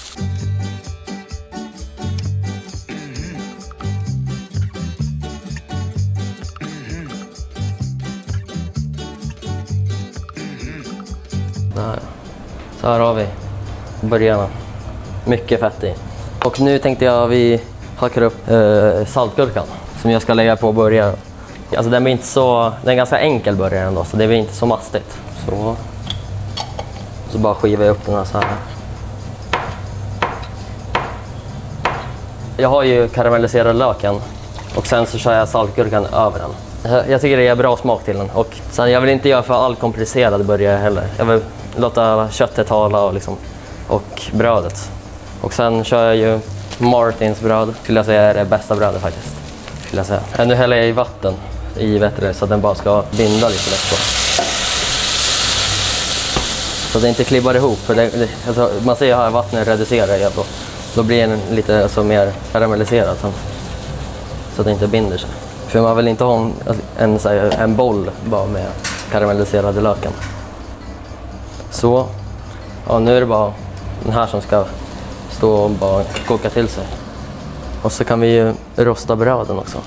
Där. Så här har vi burgarna. Mycket fett i. Och nu tänkte jag vi hackar upp eh, saltgurkan som jag ska lägga på burgare. Alltså den blir inte så, det är en ganska enkel burgare ändå så det blir inte så mastigt. Så, så bara skivar jag upp den här så här. Jag har ju karamelliserad löken Och sen så kör jag saltgurkan över den. Jag tycker det ger bra smak till den. Och sen jag vill inte göra för all komplicerad burgare heller. Jag vill låta köttet tala och, liksom, och brödet. Och sen kör jag ju Martins bröd. Skulle jag säga är det bästa brödet faktiskt. Skulle jag säga. Nu häller jag i vatten i vetter så att den bara ska binda lite lätt på. Så att det inte klibbar ihop. För det, det, alltså, man ser här vattnet reducerar då. Då blir den lite alltså, mer karamelliserad. Så, så att det inte binder sig. För man vill inte ha en, en, en, en boll bara med karamelliserade löken. Så, ja, nu är det bara den här som ska stå och bara koka till sig. Och så kan vi ju rosta bröden också.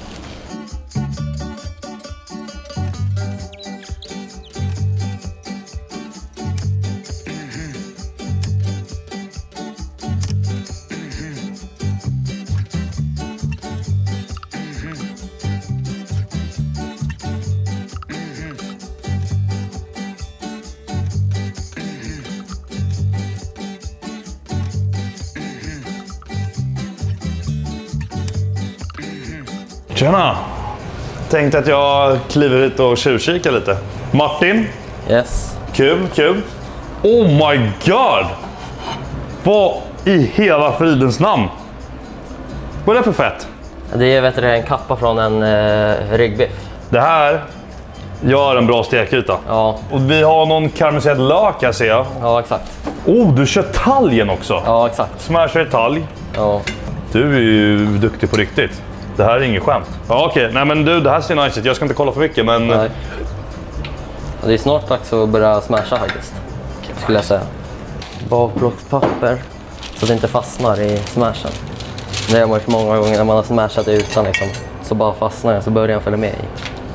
Tjena! Tänkte att jag kliver hit och tjuvkikar lite. Martin? Yes. Kul, kul. Oh my god! Vad i hela fridens namn? Vad är det för fett? Det är vet du, en kappa från en eh, ryggbiff. Det här gör en bra stekyta. Ja. Och vi har någon karamelliserad lök här ser jag. Ja, exakt. Oh, du kör talgen också. Ja, exakt. Smashar i talg. Ja. Du är ju duktig på riktigt. Det här är inget skämt. Ja, okej. Okay. Nej, men du, det här ser nice ut. Jag ska inte kolla för mycket, men... Nej. Det är snart dags att börja smasha faktiskt. Skulle jag säga. Bakplåtspapper. Så att det inte fastnar i smashen. Det har jag varit många gånger när man har smashat utan liksom. Så bara fastnar den så börjar den följa med i.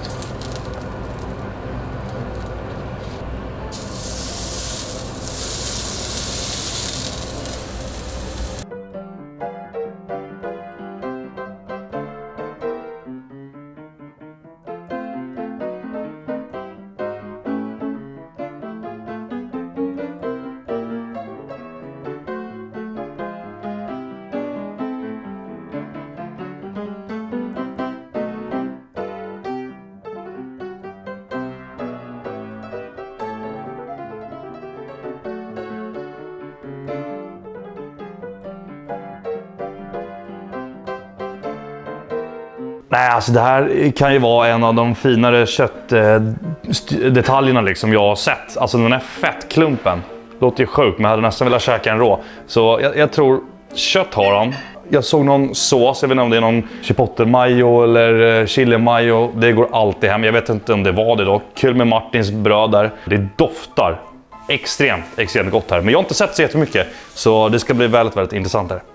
Nej, alltså det här kan ju vara en av de finare köttdetaljerna liksom jag har sett. Alltså den här fettklumpen. Låter ju sjukt, men jag hade nästan velat käka en rå. Så jag, jag tror kött har han. Jag såg någon sås, jag vet inte om det är någon chipotle mayo eller chili mayo. Det går alltid hem. Jag vet inte om det var det då. Kul med Martins bröd där. Det doftar extremt, extremt gott här. Men jag har inte sett så jättemycket. Så det ska bli väldigt, väldigt intressant här.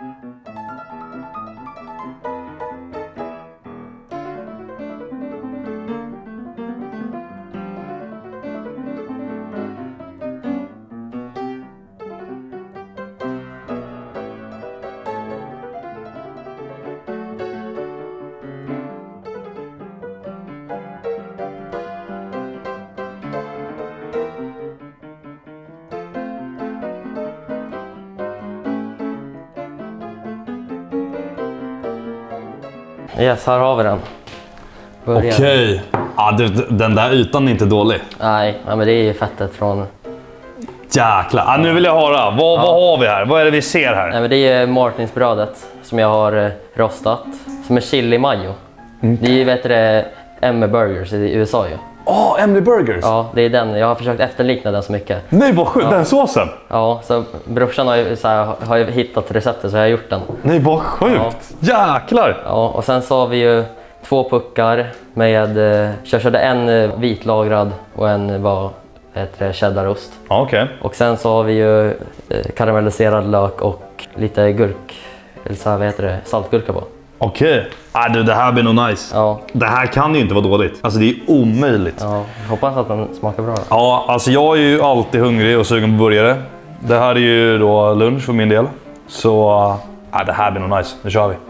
Yes, här har vi den. Okej. Okay. Ah, den där ytan är inte dålig. Nej, men det är fettet från... Jäklar. Ah, nu vill jag höra. Vad, ja. vad har vi här? Vad är det vi ser här? Nej, men det är Martins brödet som jag har eh, rostat. Som är chili mayo. Mm. Det är ju vet du, M Burgers i U S A ju. Ja, oh, M Burgers? Ja, det är den. Jag har försökt efterlikna den så mycket. Nej, vad sjukt. Ja. Den såsen? Ja, så brorsan har ju, så här, har ju hittat receptet så jag har gjort den. Nej, vad sjukt. Ja. Jäklar. Ja, och sen så har vi ju två puckar med... Jag körde en vitlagrad och en var ett cheddarost. Ja, okej. Okay. Och sen så har vi ju karamelliserad lök och lite gurk. Eller så här, vad heter det? Saltgurka på. Okej. Okay. Ah, du, det här blir nog nice. Ja. Det här kan ju inte vara dåligt. Alltså det är omöjligt. Ja, jag hoppas att den smakar bra. Ja, alltså jag är ju alltid hungrig och sugen på burgare. Det här är ju då lunch för min del. Så ah, det här blir nog nice. Nu kör vi.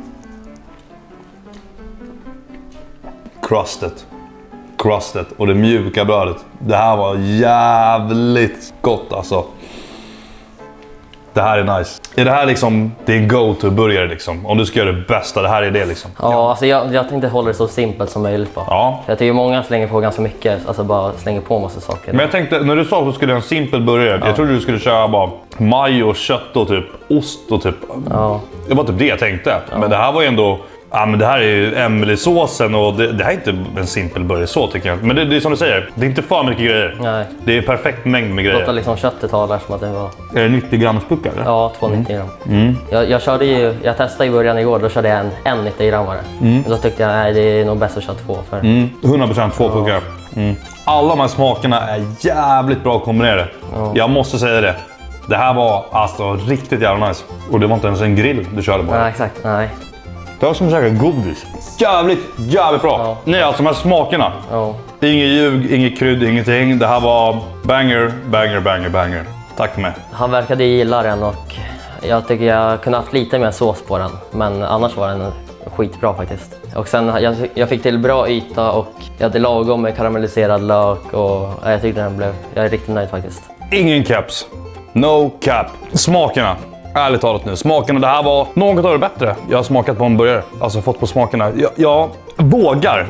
Crustet. Crustet och det mjuka brödet. Det här var jävligt gott alltså. Det här är nice. Är det här liksom din go-to-burgare liksom? Om du ska göra det bästa, det här är det liksom? Ja, ja. Alltså jag, jag tänkte hålla det så simpelt som möjligt bara. Ja. För jag tycker många slänger på ganska mycket, alltså bara slänger på massa saker. Men jag tänkte, när du sa att du skulle göra en simpel burgare, ja. jag trodde du skulle köra bara majo, kött och typ ost och typ... Ja. Det var typ det jag tänkte. Ja. Men det här var ju ändå... Ja, men det här är ju Emily-såsen och det, det här är inte en simpel burgare så tycker jag. Men det, det är som du säger, det är inte för mycket grejer. Nej. Det är perfekt mängd med grejer. Låta liksom köttet tala som att det var... Är det nittio grams puckar eller? Ja, tvåhundranittio gram. Mm. Jag, jag körde ju, jag testade i början igår, då körde jag en, en nittio grammare. Mm. Då tyckte jag, nej det är nog bäst att köra två för. Mm. hundra procent två puckar. Mm. Alla de här smakerna är jävligt bra kombinerade. Ja. Jag måste säga det. Det här var alltså riktigt jävla nice. Och det var inte ens en grill du körde på. Nej, exakt. Nej. Det var som att käka godis. Jävligt, jävligt bra. Ja. Nej, alltså de här smakerna. Ja. Inget ljug, inget krydd, ingenting. Det här var banger, banger, banger, banger. Tack för mig. Han verkade gilla den och jag tycker jag kunde haft lite mer sås på den. Men annars var den skitbra faktiskt. Och sen jag, jag fick till bra yta och jag hade lagom med karamelliserad lök och jag tyckte den blev, jag är riktigt nöjd faktiskt. Ingen caps. No cap. Smakerna. Ärligt talat nu. Smakerna, det här var något av det bättre jag har smakat på en burgare. Alltså fått på smakerna. Jag, jag vågar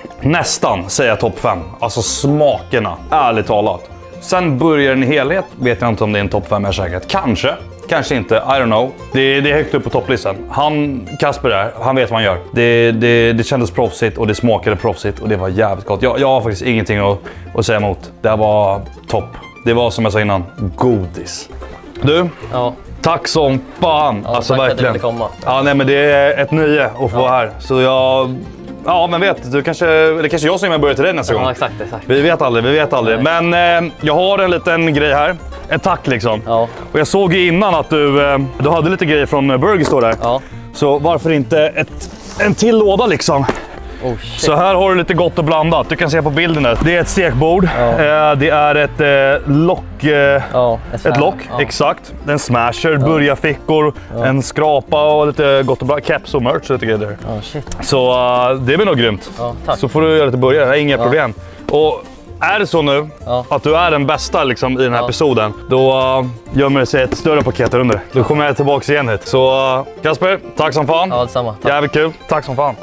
nästan säga topp fem. Alltså smakerna, ärligt talat. Sen burgaren i helhet vet jag inte om det är en topp fem jag käkat. Kanske, kanske inte. I don't know. Det, det är högt upp på topplistan. Han, Kasper där, han vet vad han gör. Det, det, det kändes proffsigt och det smakade proffsigt och det var jävligt gott. Jag, jag har faktiskt ingenting att, att säga emot. Det här var topp. Det var som jag sa innan, godis. Du? Ja. Tack som fan. Ja, alltså tack verkligen. Att du komma. Ja, nej, men det är ett nöje att få vara här. Så jag... Ja, men vet, du kanske... Eller kanske jag som jag börjar till dig nästa ja, gång. Exakt, exakt. Vi vet aldrig, vi vet aldrig. Nej. Men eh, jag har en liten grej här. Ett tack liksom. Ja. Och jag såg ju innan att du, eh, du hade lite grejer från Burger Store där. Ja. Så varför inte ett, en till låda liksom? Oh, så här har du lite gott och blandat. Du kan se på bilden där. Det är ett stekbord. Ja. Eh, det är ett eh, lock. Eh, ja, ett lock, ja. Exakt. En smasher, ja. Burgarfickor, ja. En skrapa och lite gott och blandat. Caps och merch lite grejer. Oh, shit. Så uh, det blir nog grymt. Ja, tack. Så får du göra lite burgare, inga ja. problem. Och är det så nu ja. att du är den bästa liksom, i den här ja. episoden, då uh, gömmer det sig ett större paket där under. Då kommer jag tillbaka igen hit. Så uh, Kasper, tack som fan. Ja, detsamma. Tack. Jävligt kul. Tack som fan.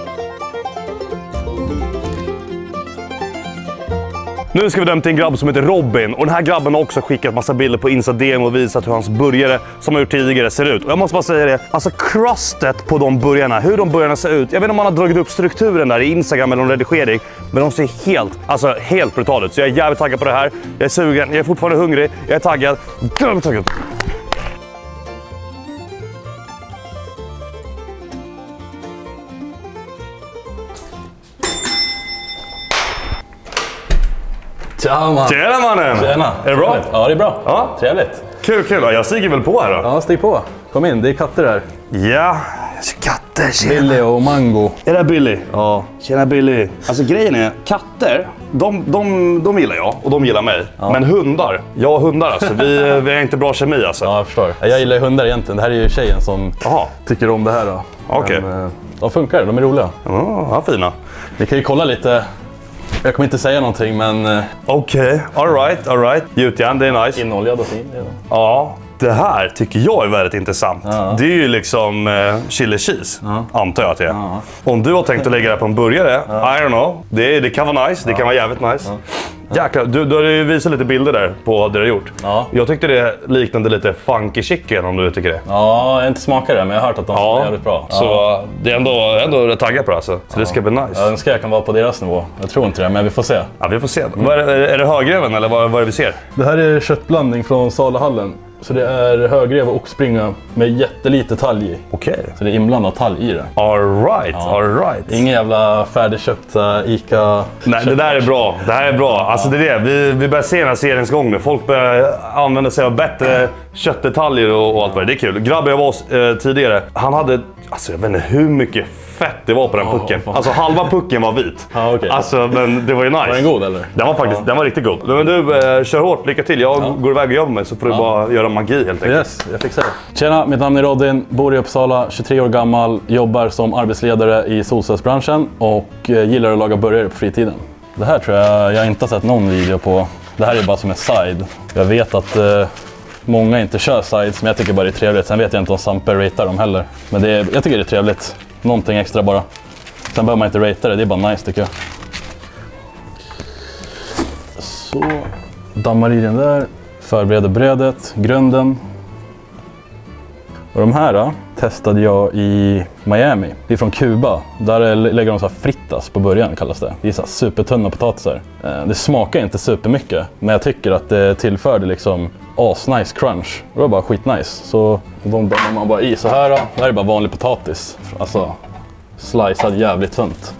Nu ska vi döma till en grabb som heter Robin. Och den här grabben har också skickat massa bilder på Instagram och visat hur hans burgare som har gjort tidigare ser ut. Och jag måste bara säga det, alltså crustet på de burgarna, hur de burgarna ser ut. Jag vet inte om man har dragit upp strukturen där i Instagram eller någon redigering. Men de ser helt, alltså helt brutalt ut. Så jag är jävligt taggad på det här. Jag är sugen, jag är fortfarande hungrig, jag är taggad. Jag är taggad. Tja man. Tjena mannen! Tjena. Är det bra? Ja, det är bra. Ja. Trevligt. Kul, kul. Jag stiger väl på här då? Ja, stig på. Kom in, det är katter här. Ja, katter. Tjena. Billy och Mango. Är det Billy? Ja. Tjena Billy. Alltså grejen är, katter, de, de, de gillar jag och de gillar mig. Ja. Men hundar, jag och hundar alltså, vi, vi har inte bra kemi alltså. Ja, jag förstår. Jag gillar hundar egentligen. Det här är ju tjejen som Aha. tycker om det här då. Okej. Okay. De funkar, de är roliga. Ja, fina. Vi kan ju kolla lite. Jag kommer inte säga någonting, men... Okej, okay. alright, alright. Gjutjärn, det är nice. Inoljad och fin. Ja, det här tycker jag är väldigt intressant. Ja. Det är ju liksom eh, chili cheese, ja. Antar jag att det är. Ja. Om du har tänkt att lägga det på en burgare, ja. I don't know. Det, det kan vara nice, det ja. Kan vara jävligt nice. Ja. Jäklar, du, du har ju visat lite bilder där på det du har gjort. Ja. Jag tyckte det liknade lite funky chicken, om du tycker det. Ja, jag har inte smakat det, men jag har hört att de ja. är jävligt bra. Så ja. Det är ändå, ändå rätt taggad på det alltså. Så ja. Det ska bli nice. Jag önskar jag kan vara på deras nivå. Jag tror inte det, men vi får se. Ja, vi får se. Mm. Vad är, är det högreven eller vad, vad är det vi ser? Det här är köttblandning från Salahallen. Så det är högrev och oxspringa med jättelite talg i. Okej. Okay. Så det är inblandat talg i det. All right, ja. all right. Ingen jävla färdigköpta Ica. Nej, det där är bra. Det här är bra. Ja. Alltså det är det. Vi, vi börjar se den här seriens gång nu. Folk börjar använda sig av bättre köttdetaljer och, och allt vad det är. Det är kul. Grabben jag var hos eh, tidigare, han hade, alltså jag vet inte hur mycket fett det var på den pucken. Oh, alltså halva pucken var vit. Ah, okay. Alltså, men det var ju nice. Var den god eller? Den var faktiskt, ja. Den var riktigt god. Men du, eh, kör hårt, lycka till. Jag ja. går iväg och jobbar med så får du ja. bara göra magi helt enkelt. Yes, jag fixar det. Tjena, mitt namn är Rodin, bor i Uppsala, tjugotre år gammal, jobbar som arbetsledare i solcellsbranschen och eh, gillar att laga burgare på fritiden. Det här tror jag jag inte har sett någon video på. Det här är bara som en side. Jag vet att eh, många inte kör sides, men jag tycker bara det är trevligt. Sen vet jag inte om Sampe ratear dem heller. Men det är, jag tycker det är trevligt. Någonting extra bara. Sen behöver man inte ratea det, det är bara nice tycker jag. Så, dammar i den där. Förbereder brödet, grunden. Och de här då, testade jag i Miami. Det är från Kuba. Där lägger de så här fritas på början kallas det. Det är så här supertunna potatisar. Det smakar inte supermycket, men jag tycker att det tillförde liksom asnice crunch. Det var bara skitnice. Så de dammar man bara i så här då. Det här är bara vanlig potatis. Alltså slicead jävligt tunt.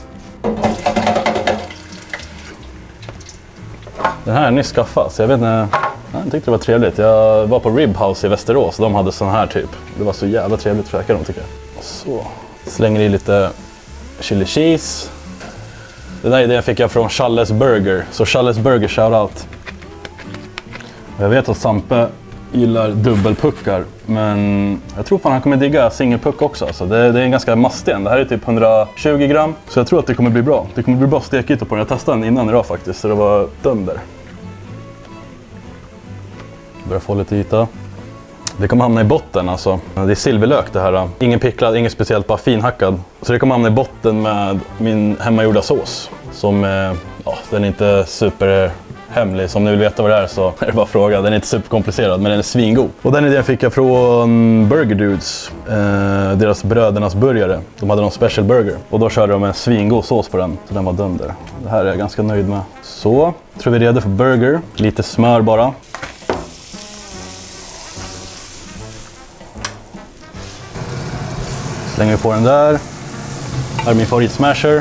Den här är nyss skaffad, så jag vet inte. Jag tyckte det var trevligt. Jag var på Rib House i Västerås och de hade sån här typ. Det var så jävla trevligt att käka dem tycker jag. Och så slänger i lite chili cheese. Den där idén fick jag från Challes Burger. Så Challes Burger shoutout. Jag vet att Sampe gillar dubbelpuckar, men jag tror fan han kommer digga singelpuck också. Alltså det, det är en ganska mastig en. Det här är typ hundratjugo gram. Så jag tror att det kommer bli bra. Det kommer bli bra stekyta på den. Jag testade den innan idag faktiskt, så det var dunder. Börjar få lite yta. Det kommer hamna i botten alltså. Det är silverlök det här. Ingen picklad, inget speciellt, bara finhackad. Så det kommer hamna i botten med min hemmagjorda sås. Som, ja, den är inte super hemlig. Som ni vill veta vad det är så är det bara fråga. Den är inte superkomplicerad, men den är svingod. Och den idén fick jag från Burger Dudes. Eh, deras brödernas burgare. De hade någon special burger. Och då körde de en svingod sås på den. Så den var dunder. Det här är jag ganska nöjd med. Så, tror vi är redo för burger. Lite smör bara. Slänger vi på den där. Här är min favoritsmasher.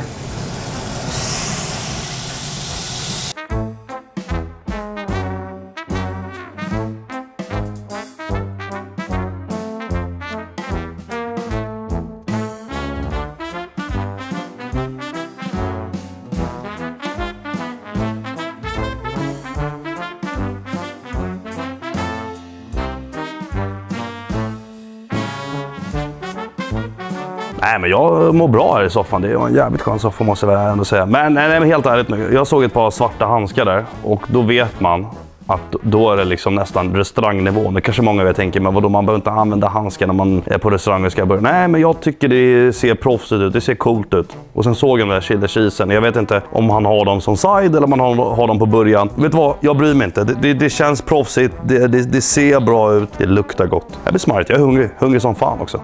Nej, men jag mår bra här i soffan. Det är en jävligt skön soffa måste jag ändå säga. Men, nej, men helt ärligt nu. Jag såg ett par svarta handskar där. Och då vet man att då är det liksom nästan restaurangnivå. Nu kanske många vet tänker, men vadå, man behöver inte använda handskar när man är på restaurang och ska börja. Nej, men jag tycker det ser proffsigt ut. Det ser coolt ut. Och sen såg jag den där chili cheesen. Jag vet inte om han har dem som side eller om han har, har dem på början. Vet du vad? Jag bryr mig inte. Det, det, det känns proffsigt. Det, det, det ser bra ut. Det luktar gott. Jag blir smart. Jag är hungrig. Hungrig som fan också.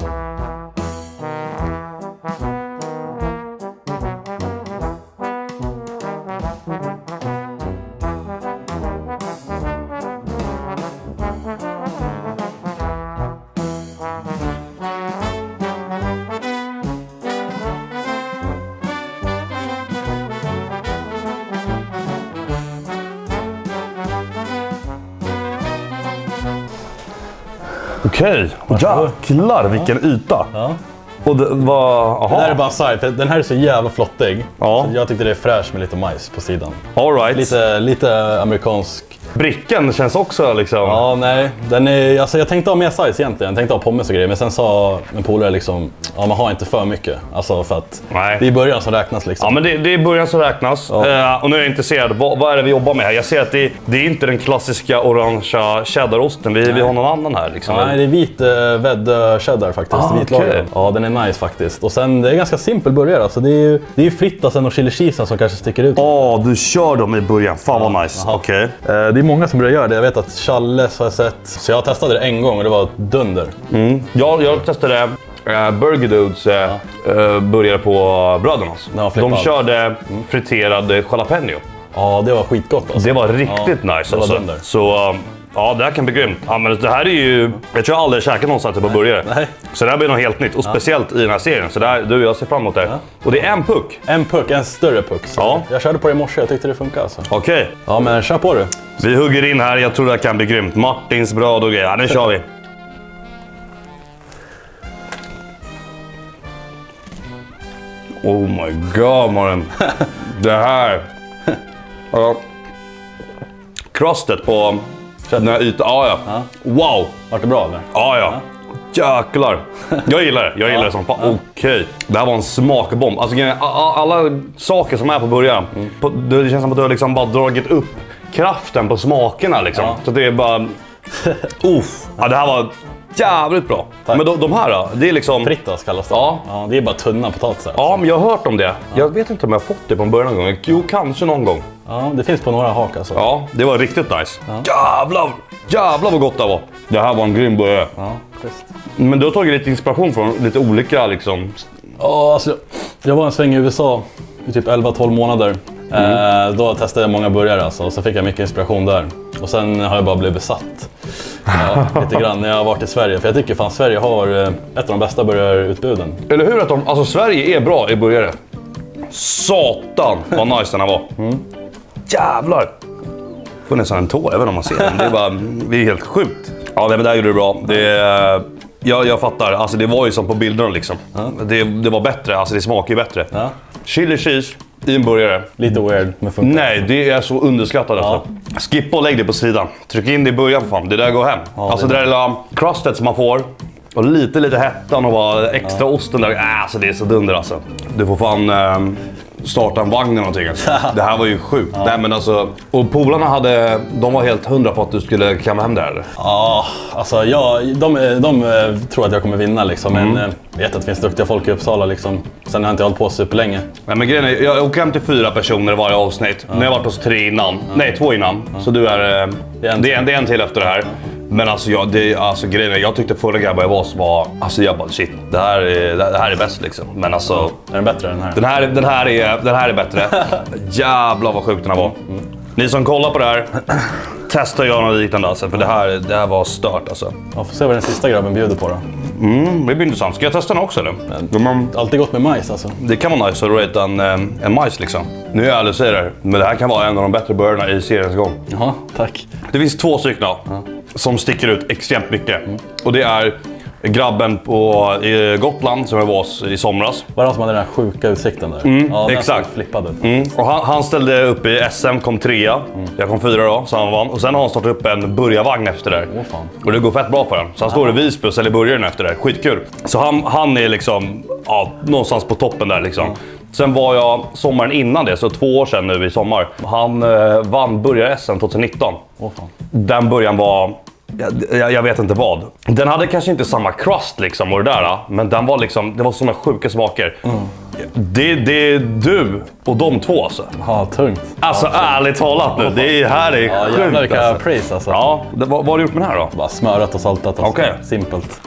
Okej, jäklar vilken yta. Ja. Och det var, aha. Det här är bara side, för den här är så jävla flottig. Ja. Så jag tyckte det är fräscht med lite majs på sidan. All right. Lite, lite amerikansk. Bricken känns också liksom. Ja, nej. Den är, alltså jag tänkte ha mer size egentligen. Jag tänkte ha pommes och grejer. Men sen sa en polare liksom, ja man har inte för mycket. Alltså för att nej. Det är början som räknas liksom. Ja, men det, det är början som räknas. Ja. Uh, och nu är jag intresserad. Vad, vad är det vi jobbar med här? Jag ser att det, det är inte den klassiska orangea cheddarosten. Vi, vi har någon annan här liksom. Ja, nej, det är vit uh, vädd cheddar faktiskt. Ah, vit okay. Ja, den är nice faktiskt. Och sen, det är ganska simpel burgare. Alltså, det är ju det är fritasen och chili cheesen som kanske sticker ut. Ja, oh, du kör dem i början. Fan vad nice. Okej. Okay. Uh, det är många som börjar göra det. Jag vet att Challes har jag sett. Så jag testade det en gång och det var dunder. Mm. Ja, jag testade uh, Burger Dudes uh, ja. uh, burgare på Brödernas. Ja, de körde mm. friterad jalapeno. Ja, det var skitgott alltså. Det var riktigt ja, nice alltså. Så uh, ja, det här kan bli grymt. Ja, men det här är ju... Jag tror jag aldrig käkat någonstans på burgare. Nej. Så det här blir något helt nytt. Och ja. speciellt i den här serien. Så där, du, jag ser fram emot det. Ja. Och det är en puck. En puck, en större puck. Ja. Jag körde på det i morse, jag tyckte det funkar alltså. Okej. Okay. Ja, men kör på det. Vi hugger in här, jag tror det här kan bli grymt. Martins bröd och grejer. Ja, nu kör vi. Oh my god, Maren. Det här. Ja. Krustet på den här ytan. Ja, ja. Ja. Wow. Var det bra eller? Ja, ja. Jäklar. Jag gillar det. Jag gillar ja. det som fan. Ja. Okej. Okay. Det här var en smakbomb. Alltså alla saker som är på början. Mm. Det känns som att du har liksom bara dragit upp kraften på smakerna liksom. Ja. Så det är bara Uff, ja, det här var jävligt bra. Tack. Men de, de här då, det är liksom... Fritas kallas det. Ja. Ja, det är bara tunna potatisar. Ja, men jag har hört om det. Jag vet inte om jag har fått det på en början någon gång. Jo, kanske någon gång. Ja, det finns på några hak alltså. Ja, det var riktigt nice. Ja. Jävlar, jävlar vad gott det var. Det här var en grym burgare. Ja, just. Men du har tagit lite inspiration från lite olika liksom... Ja, alltså, jag var en sväng i U S A i typ elva tolv månader. Mm. Eh, då testade jag många burgare alltså, och så fick jag mycket inspiration där. Och sen har jag bara blivit besatt. Ja, lite grann när jag har varit i Sverige. För jag tycker fan Sverige har ett av de bästa burgarutbuden. Eller hur? Att de, alltså Sverige är bra i burgare. Satan vad nice den här var. Mm. Jävlar. Får nästan en tår även om man ser den. Det är bara, det är helt sjukt. Ja, det där gjorde du bra. Det är, jag, jag fattar. Alltså det var ju som på bilderna liksom. Ja. Det, det var bättre. Alltså det smakar ju bättre. Ja. Chili cheese i en burgare. Lite weird, men funkar. Nej, det är så underskattat. Ja. Alltså. Skippa och lägg det på sidan. Tryck in det i början för fan. Det där går hem. Ja, alltså det, det där lilla crustet som man får. Och lite, lite hettan och bara extra ja. osten där. Äh, alltså det är så dunder alltså. Du får fan äh, starta en vagn eller någonting. Alltså. Det här var ju sjukt. Ja. Nej, men alltså, och polarna hade, de var helt hundra på att du skulle kamma hem det här eller? Ja, alltså ja, de, de, de tror att jag kommer vinna liksom. Mm. Men jag vet att det finns duktiga folk i Uppsala liksom. Sen har jag inte hållit på super länge. Nej, men grejen är, jag åker hem till fyra personer i varje avsnitt. Ja. Nu har jag varit hos tre innan. Ja. Nej, två innan. Ja. Så du är, det är, en, det, är en, det är en till efter det här. Ja. Men alltså, jag, det, alltså grejen är, jag tyckte förra grabbar jag var så var, alltså jag bara shit, det här är, det här är bäst liksom. Men alltså... Är den bättre den här? Den här, den här, är, den här är bättre. Jävlar vad sjukt den här var. Mm. Ni som kollar på det här, testa att göra något liknande alltså, för det här, det här var stört alltså. Ja, får se vad den sista grabben bjuder på då. Mm, det blir intressant. Ska jag testa den också eller? De har alltid gått med majs alltså. Det kan vara nice att rate en, en majs liksom. Nu är jag ärlig och säger det, men det här kan vara en av de bättre burgarna i seriens gång. Ja, tack. Det finns två stycken ja. som sticker ut extremt mycket. Mm. Och det är grabben på i Gotland som jag var i somras. Var det han som hade den här sjuka utsikten där? Mm, ja, exakt. Flippade. Mm. Och han, han ställde upp i S M, kom trea. Mm. Jag kom fyra då, så han vann. Och sen har han startat upp en burgarvagn efter det. Oh, fan. Och det går fett bra för honom. Så han står i Visby och säljer burgaren efter det. Skitkul. Så han, han är liksom ja, någonstans på toppen där liksom. Mm. Sen var jag sommaren innan det, så två år sedan nu i sommar. Han eh, vann burgar-S M tjugonitton. Oh, fan. Den början var... Jag, jag vet inte vad. Den hade kanske inte samma crust liksom och det där, men den var liksom, det var såna sjuka smaker. Mm. Det, det är du och de två alltså. Ja, tungt. Alltså ja, ärligt talat nu, det här är ja, sjukt jävlar, vilka alltså. praise alltså. Ja, det, vad, vad har du gjort med den här då? Bara smörat och saltat alltså. Okej. Simpelt.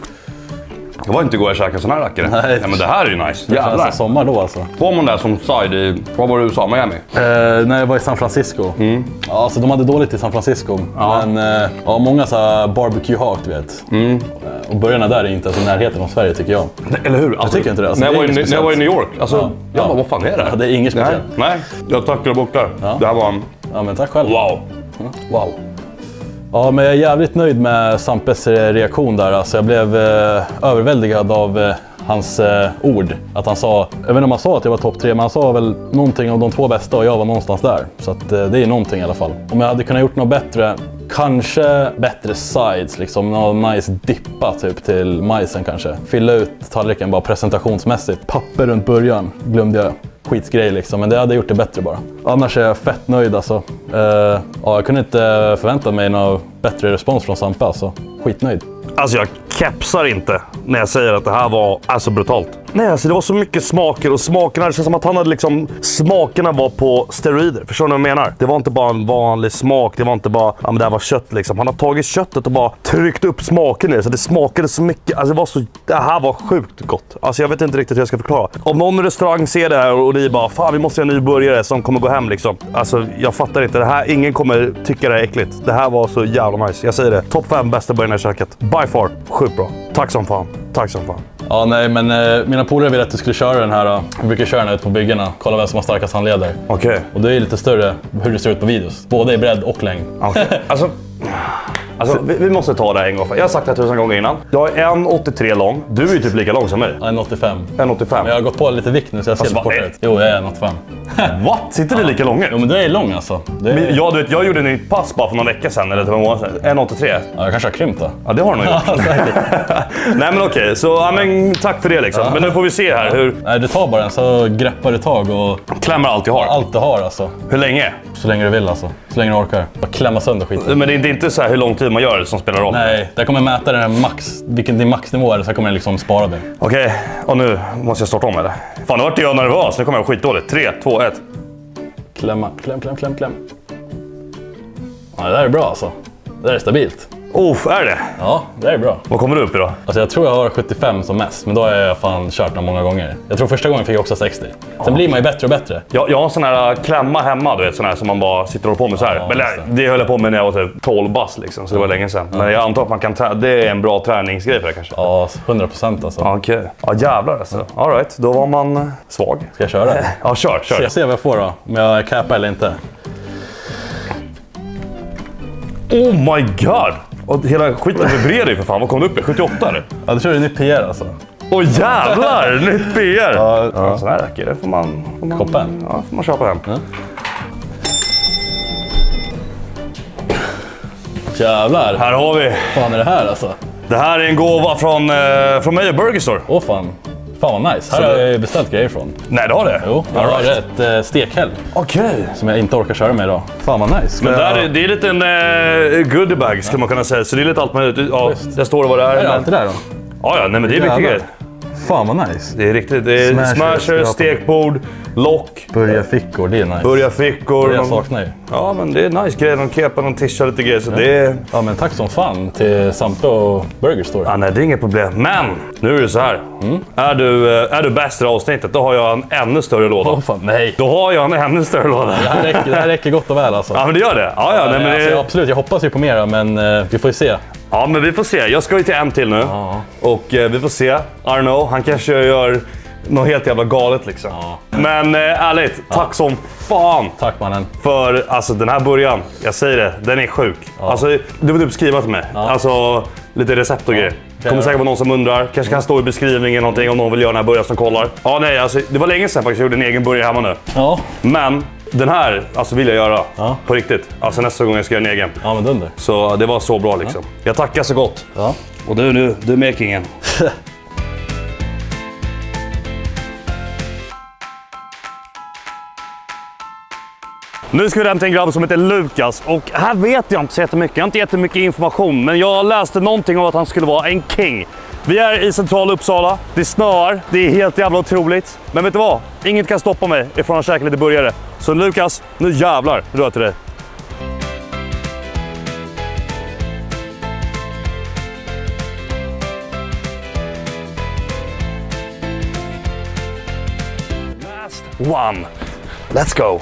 Det var inte gå att käka sån här rackare. Nej. Ja, men det här är ju nice. Det känns som sommar då alltså. Var man där som side i, vad var du sa, Miami? Eh, när jag var i San Francisco. Mm. Ja, alltså de hade dåligt i San Francisco. Ja. Men eh, ja, många så barbecue hak, du vet. Mm. Och börjarna där är inte ens i närheten av Sverige tycker jag. Eller hur? Alltså, jag tycker inte det. Alltså, när, det jag var i, när jag var i New York, alltså, ja. jag bara, vad fan är det här? Ja, det är inget speciellt. Nej, nej. Jag tackar och bokar. Ja. Det här var en... Ja, men tack själv. Wow. Mm. Wow. Ja, men jag är jävligt nöjd med Sampes reaktion där. Alltså, jag blev eh, överväldigad av eh, hans eh, ord. Att han sa, jag vet inte om han sa att jag var topp tre, men han sa väl någonting om de två bästa och jag var någonstans där. Så att, eh, det är någonting i alla fall. Om jag hade kunnat gjort något bättre, kanske bättre sides, liksom någon nice dippa typ till majsen kanske. Fylla ut tallriken bara presentationsmässigt. Papper runt början glömde jag. Skitsgrej liksom, men det hade gjort det bättre bara. Annars är jag fett nöjd alltså. Uh, ja, jag kunde inte förvänta mig någon bättre respons från Sampe alltså. Skitnöjd. Alltså jag kepsar inte när jag säger att det här var alltså brutalt. Nej, alltså det var så mycket smaker och smakerna, det känns som att han hade liksom, smakerna var på steroider. Förstår ni vad jag menar? Det var inte bara en vanlig smak, det var inte bara, ja men det här var kött liksom. Han har tagit köttet och bara tryckt upp smaken i det, så det smakade så mycket. Alltså det var så, det här var sjukt gott. Alltså jag vet inte riktigt hur jag ska förklara. Om någon restaurang ser det här och ni bara, fan vi måste ha en ny burgare som kommer gå hem liksom. Alltså jag fattar inte, det här, ingen kommer tycka det är äckligt. Det här var så jävla nice, jag säger det. Topp fem bästa burgarna i köket. By far, sjukt bra. Tack som fan, tack som fan. Ja, nej, men eh, mina polare ville att du skulle köra den här. Då. Vi brukar köra den ut på byggena. Kolla vem som har starkast handleder. Okej. Okay. Och det är lite större hur det ser ut på videos. Både i bredd och längd. Okay. Alltså, alltså vi, vi måste ta det här en gång. Jag har sagt det tusen gånger innan. Jag är en åttiotre lång. Du är ju typ lika lång som mig. en åttiofem. en åttiofem. Men jag har gått på lite vikt nu så jag ser lite kortare ut. Jo, jag är en åttiofem. What? Sitter ni lika långa? Jo men det är lång alltså. Det är... Men, ja, du vet, jag gjorde en pass bara för några veckor sedan, eller två månader sedan. en åttiotre. Ja, jag kanske har krympt då. Ja, det har du nog gjort. Nej men okej, så ja, men, tack för det liksom. Ja. Men nu får vi se här hur... Nej, du tar bara den så greppar du tag och... Klämmer allt jag har? Allt du har alltså. Hur länge? Så länge du vill alltså. Så länge du orkar. Bara klämma sönder skiten. Men det är inte, inte så här hur lång tid man gör det som spelar roll? Nej, det kommer mäta den här max. Vilken din maxnivå är, så kommer den liksom spara dig. Okej, och nu måste jag starta om eller? Fan, nu vart jag nervös. Nu kommer jag skitdåligt. tre, två, ett. Klämma, kläm, kläm, kläm, kläm. Ja, det där är bra alltså. Det där är stabilt. Uff, är det? Ja, det är bra. Vad kommer du upp i då? Alltså jag tror jag har sjuttiofem som mest, men då har jag fan kört den många gånger. Jag tror första gången fick jag också sextio. Sen ja. blir man ju bättre och bättre. Jag, jag har en sån här klämma hemma, du vet, sån här som man bara sitter och håller på med så här. Ja, men det, det höll jag på med när jag var typ tolv bass liksom, så det var länge sedan. Men jag antar att man kan trä- det är en bra träningsgrej för det kanske. Ja, hundra procent alltså. Ja, okej. Okay. Ja, jävlar alltså. All right, då var man svag. Ska jag köra? Ja, kör, kör. Så jag ser vad jag får då, om jag capar eller inte. Oh my god! Och hela skiten vibrerar ju för fan. Vad kom du upp i? sjuttioåtta eller? Ja, det tror jag är nytt P R alltså. Åh oh, jävlar! Nytt P R! Ja, ja. Sån här räcker. Det får man... Får man Koppa en? Ja, får man köpa hem. Ja. Jävlar! Här har vi... Vad fan är det här alltså? Det här är en gåva från, eh, från mig och Burger Store. Åh fan. Fan vad nice. Här Så har det... jag beställt grejer från. Nej, det har det? Jo, jag har ett eh, stekhäll. Okej. Okay. Som jag inte orkar köra med idag. Fan vad nice. Men där är, det är lite en eh, goodiebag skulle man kunna säga. Så det är lite allt möjligt. Ja, där står det vad det är. Är det men... allt det där då? Ja, ja, nej men det är mycket grejer. Fan vad nice. Det är riktigt. Det är smasher, smasher stekbord, lock. Börja fickor, det är nice. Börja fickor. Det jag saknar ju. Ja, men det är nice grejer. De kepar, de tishar lite grejer. Så ja. Det är... Ja, men tack som fan till Sampe och Burger Store. Ja, nej, det är inget problem. Men nu är det så här. Mm. Är du, är du bäst i det avsnittet, då har jag en ännu större låda. Oh, fan, nej. Då har jag en ännu större låda. Det här räcker, det här räcker gott och väl alltså. Ja, men det gör det. Ja, ja, nej, men alltså, det... absolut, jag hoppas ju på mera, men uh, vi får ju se. Ja, men vi får se. Jag ska ju till en till nu. Ja. Och eh, vi får se. I don't know. Han kanske gör något helt jävla galet liksom. Ja. Men eh, ärligt, ja. Tack som fan. Tack mannen. För alltså den här början, jag säger det, den är sjuk. Ja. Alltså, du vill typ skriva till mig. Ja. Alltså, lite recept och ja. grejer. Det kommer säkert vara någon som undrar. Kanske kan stå i beskrivningen någonting om någon vill göra den här början som kollar. Ja, nej, alltså, det var länge sedan faktiskt jag gjorde en egen burgare hemma nu. Ja. Men den här alltså, vill jag göra. Ja. På riktigt. Alltså nästa gång jag ska göra en egen. Ja, men dunder. Så det var så bra liksom. Ja. Jag tackar så gott. Ja. Och du nu, du är med kingen. Nu ska vi hämta en grabb som heter Lukas och här vet jag inte så jättemycket. Jag har inte jättemycket information, men jag läste någonting om att han skulle vara en king. Vi är i centrala Uppsala, det snöar, det är helt jävla otroligt. Men vet du vad? Inget kan stoppa mig ifrån att käka lite burgare. Så Lukas, nu jävlar rör jag till dig. Last one. Let's go.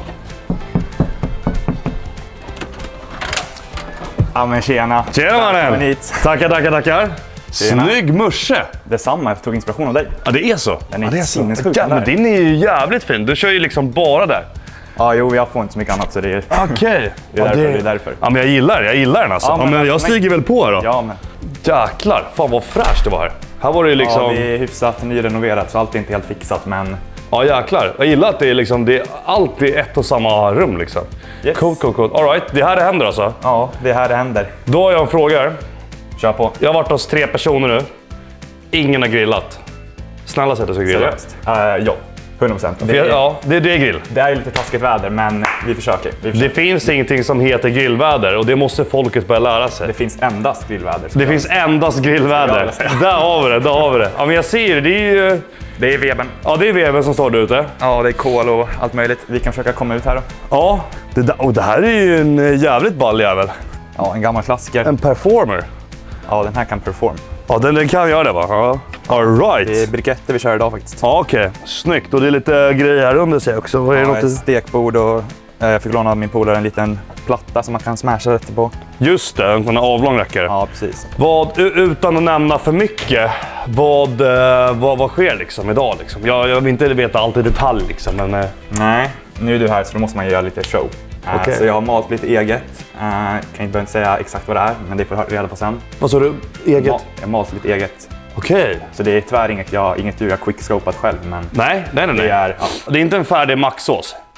Ja men tjena. Tjena mannen. Tackar, tackar, tackar. Tjena. Snygg musche. Detsamma, jag tog inspiration av dig. Ja, det är så. Den är ja, det är sinnessjuk. Ja, men din är ju jävligt fin. Du kör ju liksom bara där. Ja, jo, jag får inte så mycket annat så det är... Okej. Okay. det, är ja, därför, det... det är därför. Ja, men jag gillar jag gillar den alltså. Ja, men, ja, men jag stiger väl på då. Ja, men... Jäklar, fan vad fräscht det var här. Här var det ju liksom... Ja, det är hyfsat nyrenoverat så allt är inte helt fixat, men... Ja, jäklar. Jag gillar att det är liksom, det är alltid ett och samma rum liksom. Yes. Cool, cool, cool. All right, det här det händer alltså? Ja, det är här det händer. Då har jag en fråga här. Kör på. Jag har varit hos tre personer nu. Ingen har grillat. Snälla sätt oss att grilla. Seriöst? Uh, ja, hundra procent. Det är, ja, det, det är grill. Det är lite taskigt väder, men vi försöker. vi försöker. Det finns ingenting som heter grillväder och det måste folket börja lära sig. Det finns endast grillväder. Det finns endast grillväder. Där har vi det, där har vi det. Ja, men jag ser det, det är ju... Det är veben. Ja, det är veben som står där ute. Ja, det är kol och allt möjligt. Vi kan försöka komma ut här då. Ja, det, där, och det här är ju en jävligt ball jävel. Ja, en gammal klassiker. En performer. Ja, den här kan perform. Ja, den, den kan göra det va? Ja. All right. Det är briketter vi kör idag faktiskt. Ja, okej. Okay. Snyggt. Och det är lite grejer här under sig också. Vad är ja, det något? Ett stekbord och eh, jag fick låna av min polare en liten platta som man kan smasha rätt på. Just det, en sån här avlång räckare. Ja, precis. Vad, utan att nämna för mycket, vad, vad, vad sker liksom idag? Liksom? Jag, jag vill inte veta allt i detalj liksom, men... Nej, nu är du här så då måste man göra lite show. Okay. Så jag har malt lite eget. Jag kan inte säga exakt vad det är, men det får du reda på sen. Vad sa du? Eget? Jag har malt lite eget. Okej. Okay. Så det är tyvärr inget jag, inget du har quickscopat själv, men... Nej, nej, nej. Det är, ja. det är inte en färdig maxsås?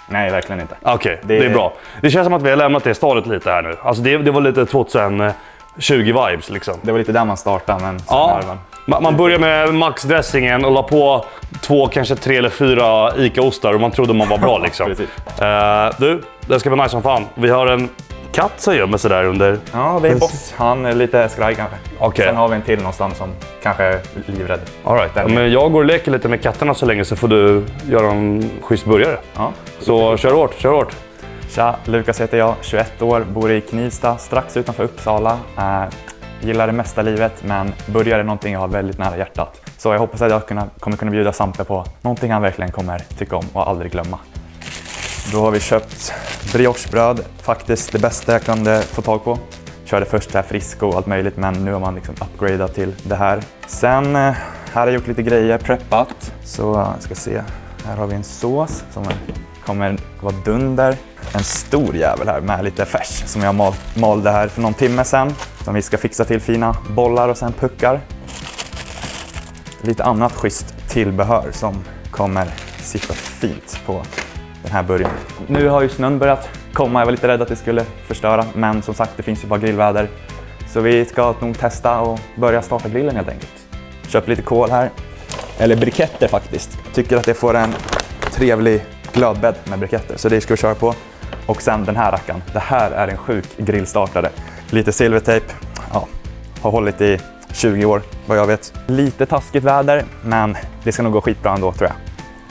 Nej, verkligen inte. Okej, okay, det... det är bra. Det känns som att vi har lämnat det stadiet lite här nu. Alltså det, det var lite tjugohundratjugo-vibes liksom. Det var lite där man startade, men... Ja, man, man börjar med maxdressingen och la på två, kanske tre eller fyra Ica-ostar och man trodde man var bra liksom. uh, du, det ska vara nice som fan. Vi har en katt som gömmer sig där under. Ja, det är Boss. Han är lite skraj kanske. Okay. Sen har vi en till någonstans som kanske är livrädd. All right. Ja, men jag går och leker lite med katterna så länge, så får du göra en schysst burgare. Ja. Så kör hårt, kör hårt. Tja, Lukas heter jag, tjugoett år, bor i Knivsta, strax utanför Uppsala. Uh, gillar det mesta livet, men burgare är någonting jag har väldigt nära hjärtat. Så jag hoppas att jag kunna, kommer kunna bjuda Sampe på någonting han verkligen kommer tycka om och aldrig glömma. Då har vi köpt briochebröd, faktiskt det bästa jag kunde få tag på. Körde först så här Frisco och allt möjligt, men nu har man liksom upgradat till det här. Sen här har jag gjort lite grejer, preppat. Så jag ska se, här har vi en sås som kommer vara dunder. En stor jävel här med lite färs som jag mal, malde här för någon timme sedan. Som vi ska fixa till fina bollar och sen puckar. Lite annat schysst tillbehör som kommer sitta fint på den här burgaren. Nu har ju snön börjat komma, jag var lite rädd att det skulle förstöra, men som sagt det finns ju bara grillväder. Så vi ska nog testa och börja starta grillen helt enkelt. Köp lite kol här, eller briketter faktiskt. Tycker att det får en trevlig glödbädd med briketter, så det ska vi köra på. Och sen den här rackaren, det här är en sjuk grillstartare. Lite silvertejp, ja, har hållit i tjugo år vad jag vet. Lite taskigt väder, men det ska nog gå skitbra ändå tror jag.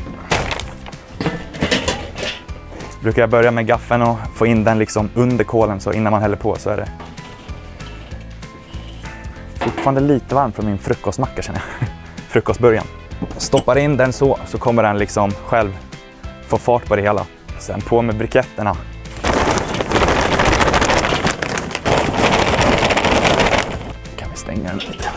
Brukar jag börja med gaffeln och få in den liksom under kolen, så innan man häller på så är det fortfarande lite varmt från min frukostmacka känner jag. Frukostbörjan. Stoppar in den så, så kommer den liksom själv få fart på det hela. Sen på med briketterna. Kan vi stänga den lite.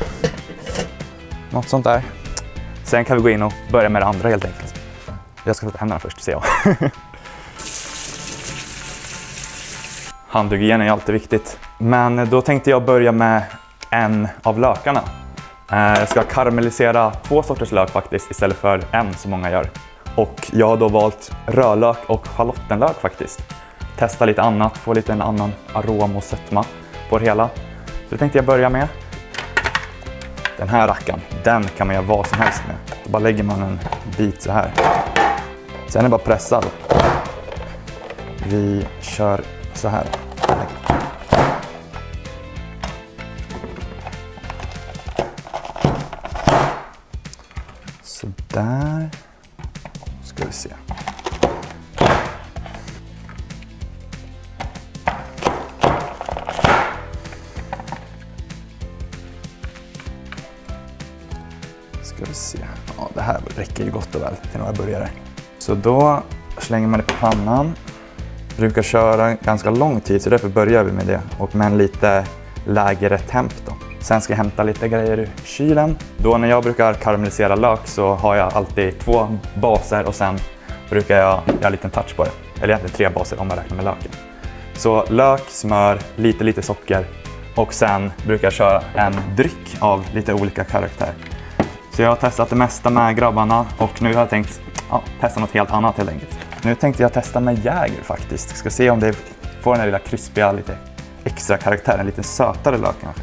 Något sånt där. Sen kan vi gå in och börja med det andra helt enkelt. Jag ska ta händerna först, ser jag. Handhygien är alltid viktigt. Men då tänkte jag börja med en av lökarna. Jag ska karamellisera två sorters lök faktiskt istället för en som många gör. Och jag har då valt rödlök och schalottenlök faktiskt. Testa lite annat, få lite en annan arom och sötma på det hela. Så det tänkte jag börja med. Den här rackaren, den kan man göra vad som helst med. Då bara lägger man en bit så här. Sen är det bara pressad. Vi kör så här. Så där. Ska vi se. Ska vi se. Ja, det här räcker ju gott och väl till några burgare. Så då slänger man det på pannan. Brukar köra ganska lång tid, så därför börjar vi med det. Och med en lite lägre temp då. Sen ska jag hämta lite grejer ur kylen. Då när jag brukar karamellisera lök så har jag alltid två baser och sen brukar jag göra en liten touch på det. Eller egentligen tre baser om man räknar med löken. Så lök, smör, lite lite socker och sen brukar jag köra en dryck av lite olika karaktär. Så jag har testat det mesta med grabbarna och nu har jag tänkt ja, testa något helt annat helt enkelt. Nu tänkte jag testa med Jäger faktiskt. Ska se om det får den här lilla krispiga, lite extra karaktär, en lite sötare lök kanske.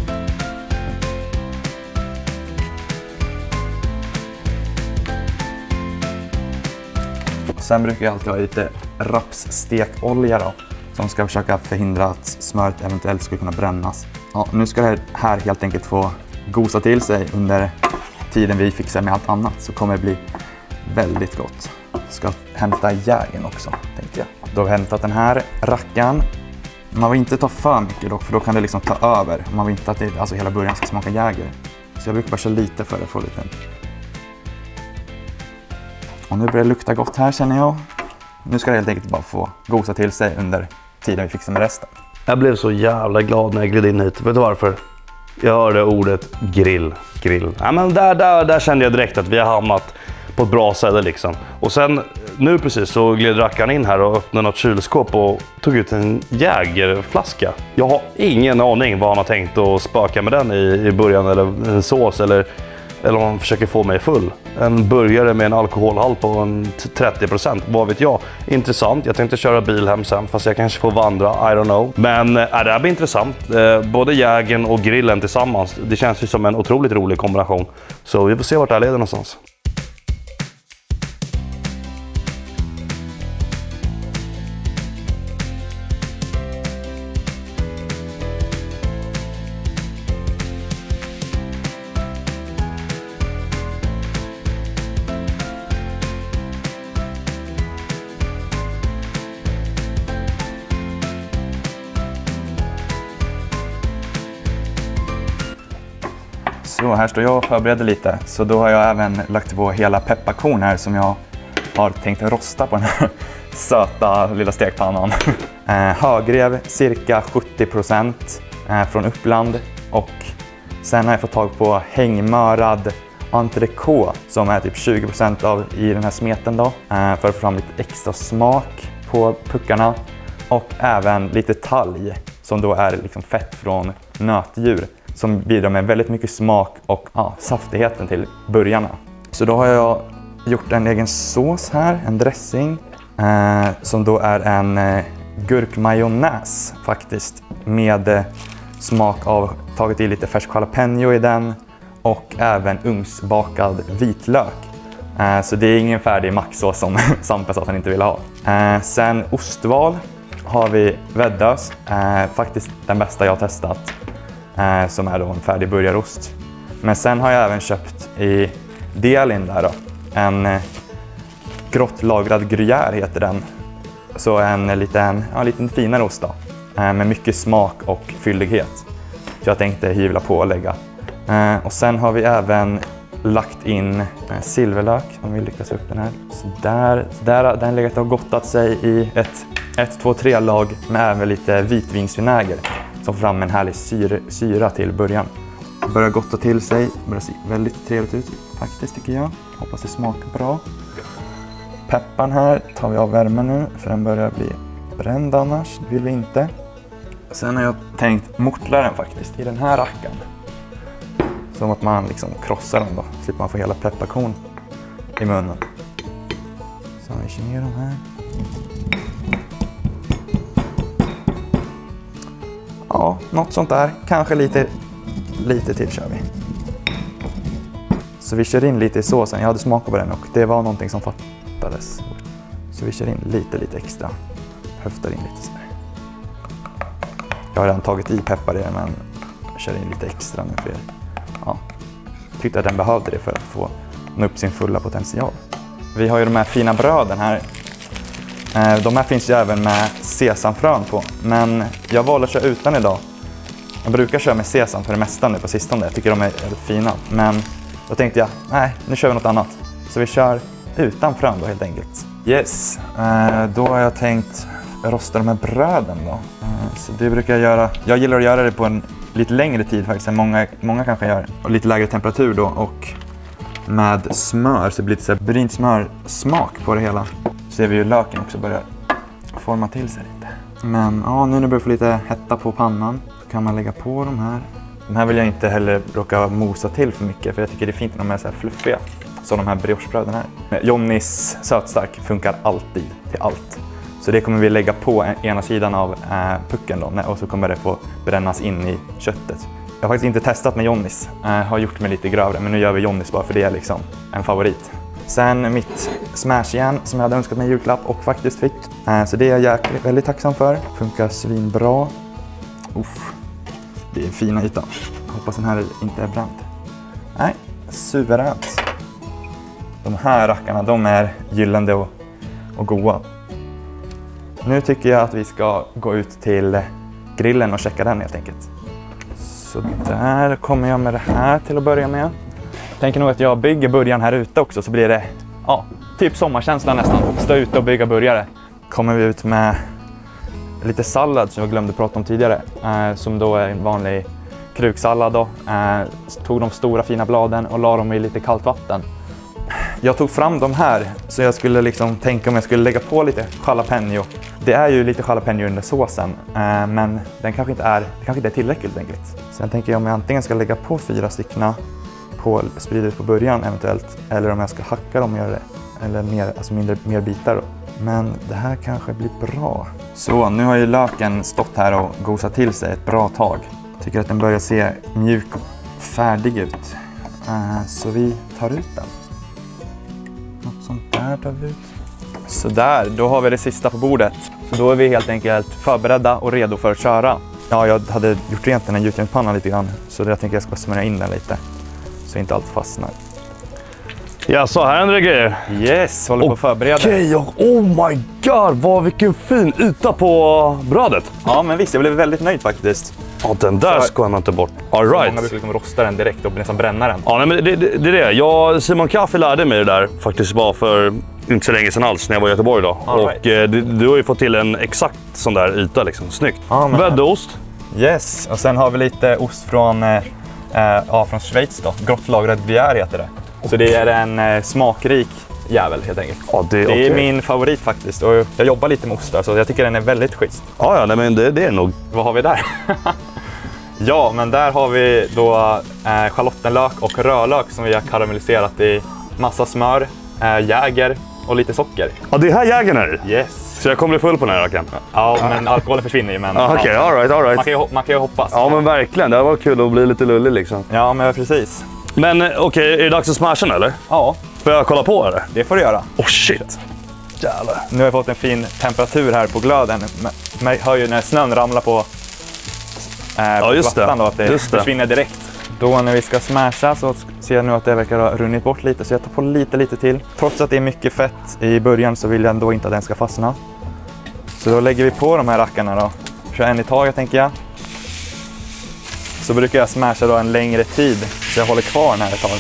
Sen brukar jag alltid ha lite rapsstekolja då, som ska försöka förhindra att smöret eventuellt skulle kunna brännas. Ja, nu ska det här helt enkelt få gosa till sig under tiden vi fixar med allt annat, så kommer det bli väldigt gott. Ska hämta Jägern också, tänkte jag. Då har vi hämtat den här rackan. Man vill inte ta för mycket dock, för då kan det liksom ta över. Man vill inte att det, alltså hela början ska smaka Jäger. Så jag brukar bara köra lite för att få lite. Och nu börjar det lukta gott här känner jag. Nu ska det helt enkelt bara få gosa till sig under tiden vi fixar med resten. Jag blev så jävla glad när jag gled in hit. Vet du varför? Jag hörde ordet grill, grill. Ja, men där, där, där kände jag direkt att vi har hamnat på ett bra ställe liksom. Och sen nu precis så gled rackaren in här och öppnade något kylskåp och tog ut en Jägerflaska. Jag har ingen aning vad han har tänkt att spöka med den i, i början, eller en sås eller eller om man försöker få mig full. En burgare med en alkoholhalt på en trettio procent, vad vet jag. Intressant, jag tänkte köra bil hem sen, fast jag kanske får vandra, I don't know. Men äh, det här blir intressant, äh, både jägen och grillen tillsammans. Det känns ju som en otroligt rolig kombination. Så vi får se vart det här leder någonstans. Så här står jag och förbereder lite. Så då har jag även lagt på hela pepparkorn här som jag har tänkt rosta på den här söta lilla stekpannan. eh, högrev cirka sjuttio procent eh, från Uppland. Och sen har jag fått tag på hängmörad entrecote som är typ tjugo procent av i den här smeten då. Eh, för att få fram lite extra smak på puckarna. Och även lite talg som då är liksom fett från nötdjur. Som bidrar med väldigt mycket smak och ja, saftigheten till burgarna. Så då har jag gjort en egen sås här, en dressing. Eh, som då är en eh, gurkmajonnäs faktiskt. Med eh, smak av, tagit i lite färsk jalapeno i den. Och även ugnsbakad vitlök. Eh, så det är ingen färdig macksås som Sampe sa att han inte ville ha. Eh, sen ostval har vi Väddös. Eh, faktiskt den bästa jag har testat. Eh, som är då en färdig burgarost. Men sen har jag även köpt i Delin där då. En eh, grottlagrad gruyère heter den. Så en eh, liten, ja, liten finare ost då. Eh, med mycket smak och fyllighet. Så jag tänkte hyvla på och lägga. Eh, och sen har vi även lagt in eh, silverlök. Om vi lyckas upp den här. Så där, så där den legat och gottat sig i ett ett, två, tre lag med även lite vitvinsvinäger. Som får fram en härlig syra, syra till början. Börjar gotta till sig. Börjar se väldigt trevligt ut faktiskt tycker jag. Hoppas det smakar bra. Pepparn här tar vi av värmen nu. För den börjar bli bränd annars. Det vill vi inte. Sen har jag tänkt mortla den faktiskt i den här racken. Som att man liksom krossar den då. Slipper man få hela pepparkorn i munnen. Så vi kör ner dem här. Ja, något sånt där. Kanske lite, lite till kör vi. Så vi kör in lite i såsen. Jag hade smakat på den och det var någonting som fattades. Så vi kör in lite, lite extra. Höftar in lite så här. Jag har redan tagit i peppar i den men kör in lite extra nu för ja, tyckte att den behövde det för att få nå upp sin fulla potential. Vi har ju de här fina bröden här. De här finns ju även med sesamfrön på, men jag valde att köra utan idag. Jag brukar köra med sesam för det mesta nu på sistone, jag tycker de är väldigt fina. Men då tänkte jag, nej, nu kör vi något annat. Så vi kör utan frön då helt enkelt. Yes, då har jag tänkt rosta de här bröden då. Så det brukar jag göra, jag gillar att göra det på en lite längre tid faktiskt än många, många kanske gör. Och lite lägre temperatur då och med smör så blir det så här brynt smörsmak på det hela. Ser vi ju löken också börjar forma till sig lite. Men ja, nu när det börjar få lite hetta på pannan kan man lägga på de här. De här vill jag inte heller råka mosa till för mycket för jag tycker det är fint när de är så här fluffiga. Som de här briochebröden här. Johnnys sötstark funkar alltid till allt. Så det kommer vi lägga på ena sidan av eh, pucken då och så kommer det få brännas in i köttet. Jag har faktiskt inte testat med Johnnys. Eh, har gjort mig lite grövre men nu gör vi Johnnys bara för det är liksom en favorit. Sen mitt smashjärn som jag hade önskat mig i julklapp och faktiskt fick. Så det är jag jäkligt, väldigt tacksam för. Funkar svinbra. Uff, det är en fina yta. Hoppas den här inte är bränd. Nej, suveränt. De här rackarna, de är gyllene och, och goda. Nu tycker jag att vi ska gå ut till grillen och checka den helt enkelt. Så där kommer jag med det här till att börja med. Jag tänker nog att jag bygger burgaren här ute också så blir det ja, typ sommarkänsla nästan. Stå ute och bygga burgare. Kommer vi ut med lite sallad som jag glömde prata om tidigare. Eh, som då är en vanlig kruksallad då. Eh, tog de stora fina bladen och la dem i lite kallt vatten. Jag tog fram de här så jag skulle liksom tänka om jag skulle lägga på lite jalapeno. Det är ju lite jalapeno under såsen eh, men den kanske inte är, det kanske inte är tillräckligt enkelt. Så jag tänker om jag antingen ska lägga på fyra styckna på, sprida ut på början eventuellt. Eller om jag ska hacka dem och göra det. Eller mer, alltså mindre, mer bitar då. Men det här kanske blir bra. Så nu har ju löken stått här och gosat till sig ett bra tag. Tycker att den börjar se mjuk och färdig ut. Uh, så vi tar ut den. Något sånt där tar vi ut. Så där, då har vi det sista på bordet. Så då är vi helt enkelt förberedda och redo för att köra. Ja, jag hade gjort rent den här gjutjärnspannan lite grann. Så jag tänker jag ska smörja in den lite. Så inte allt fastnar. Ja, så här händer det grejer. Yes, håller på att förbereda. Okej, okay, oh my god, vad vilken fin yta på brödet. Ja, men visst, jag blev väldigt nöjd faktiskt. Ja, den där så, ska man inte bort. All right. Många brukar liksom rosta den direkt och nästan bränna den. Ja, nej, men det, det, det är det. Jag, Simon Kaffe lärde mig det där faktiskt bara för inte så länge sedan alls när jag var i Göteborg då. All och right. eh, du, du har ju fått till en exakt sån där yta liksom. Snyggt. Ja, men... Väddeost. Yes, och sen har vi lite ost från, eh, ja, från Schweiz då. Gott lagrad Gruyère heter det. Så det är en eh, smakrik jävel helt enkelt. Ja, det, det okay. är min favorit faktiskt och jag jobbar lite med ostar så jag tycker den är väldigt schysst. Ja, ja, nej, men det, det är nog. Vad har vi där? Ja, men där har vi då eh, schalottenlök och rödlök som vi har karamelliserat i massa smör, eh, jäger och lite socker. Ja, det är här jägern är. Yes. Så jag kommer bli full på den här rakan. Ja, men alkoholen försvinner ju. Men ah, okej, okay, ja, all right, all right. Man kan ju, man kan ju hoppas. Ja, men verkligen. Det var kul att bli lite lullig liksom. Ja, men precis. Men okej, okay, är det dags att smasha den eller? Ja. Får jag kolla på eller? Det får du göra. Oh shit. Jävlar. Nu har jag fått en fin temperatur här på glöden. Man hör ju när snön ramlar på, eh, ja, på just plattan det. Då, att det just försvinner det. direkt. Då när vi ska smasha så ser jag nu att det verkar ha runnit bort lite så jag tar på lite lite till. Trots att det är mycket fett i början så vill jag ändå inte att den ska fastna. Så då lägger vi på de här rackarna då. Kör en i taget tänker jag. Så brukar jag smasha då en längre tid så jag håller kvar den här ett tag.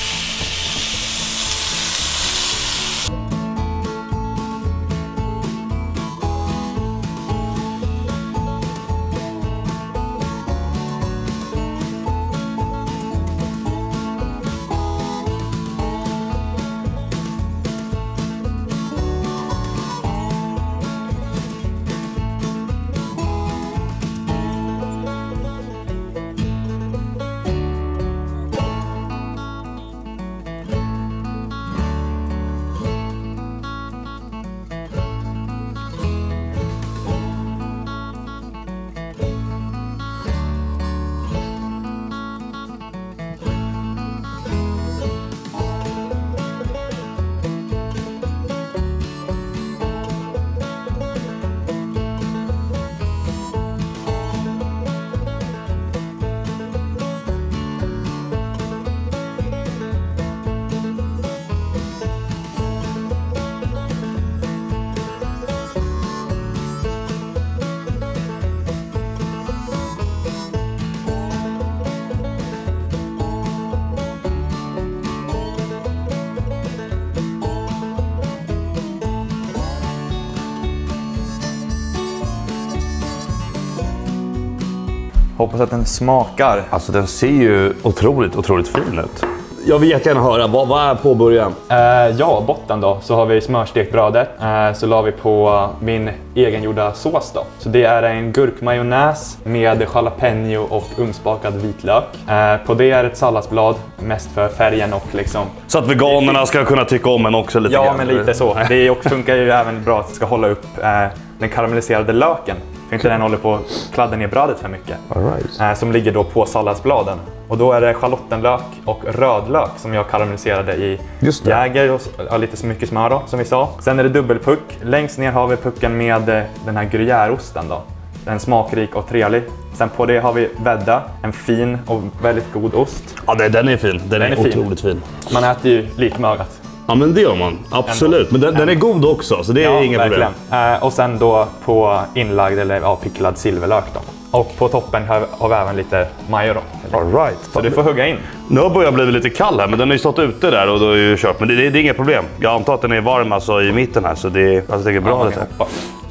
Hoppas att den smakar. Alltså den ser ju otroligt, otroligt fin ut. Jag vill jättegärna höra, vad, vad är på början? Uh, ja, botten då. Så har vi smörstekt brödet. Uh, så la vi på min egengjorda sås då. Så det är en gurkmajonnäs med jalapeno och ugnsbakad vitlök. Uh, på det är ett salladsblad, mest för färgen och liksom... Så att veganerna ska kunna tycka om en också lite ja, grann. Ja, men lite så. Det och funkar ju även bra att det ska hålla upp uh, den karamelliserade löken. För inte den håller på att kladda ner brödet för mycket. All right. eh, som ligger då på salladsbladen. Och då är det schalottenlök och rödlök som jag karamelliserade i jäger och ja, lite så mycket smör då, som vi sa. Sen är det dubbelpuck. Längst ner har vi pucken med eh, den här gruyèreosten då. Den smakrik och trevlig. Sen på det har vi vädda, en fin och väldigt god ost. Ja, det, den är fin. Den, den är, är otroligt fin. fin. Man äter ju lite med ögat. Ja, men det gör man. Absolut. Men den, den är god också, så det är ja, inga verkligen. problem. Eh, och sen då på inlagd eller ja, picklad silverlök då. Och på toppen har, har vi även lite majo då. All right. Så du får hugga in. Nu börjar jag bli lite kall här, men den har ju stått ute där och då är ju kört. Men det, det, det är inga problem. Jag antar att den är varm alltså i mitten här, så det, alltså, det är bra. Ja, det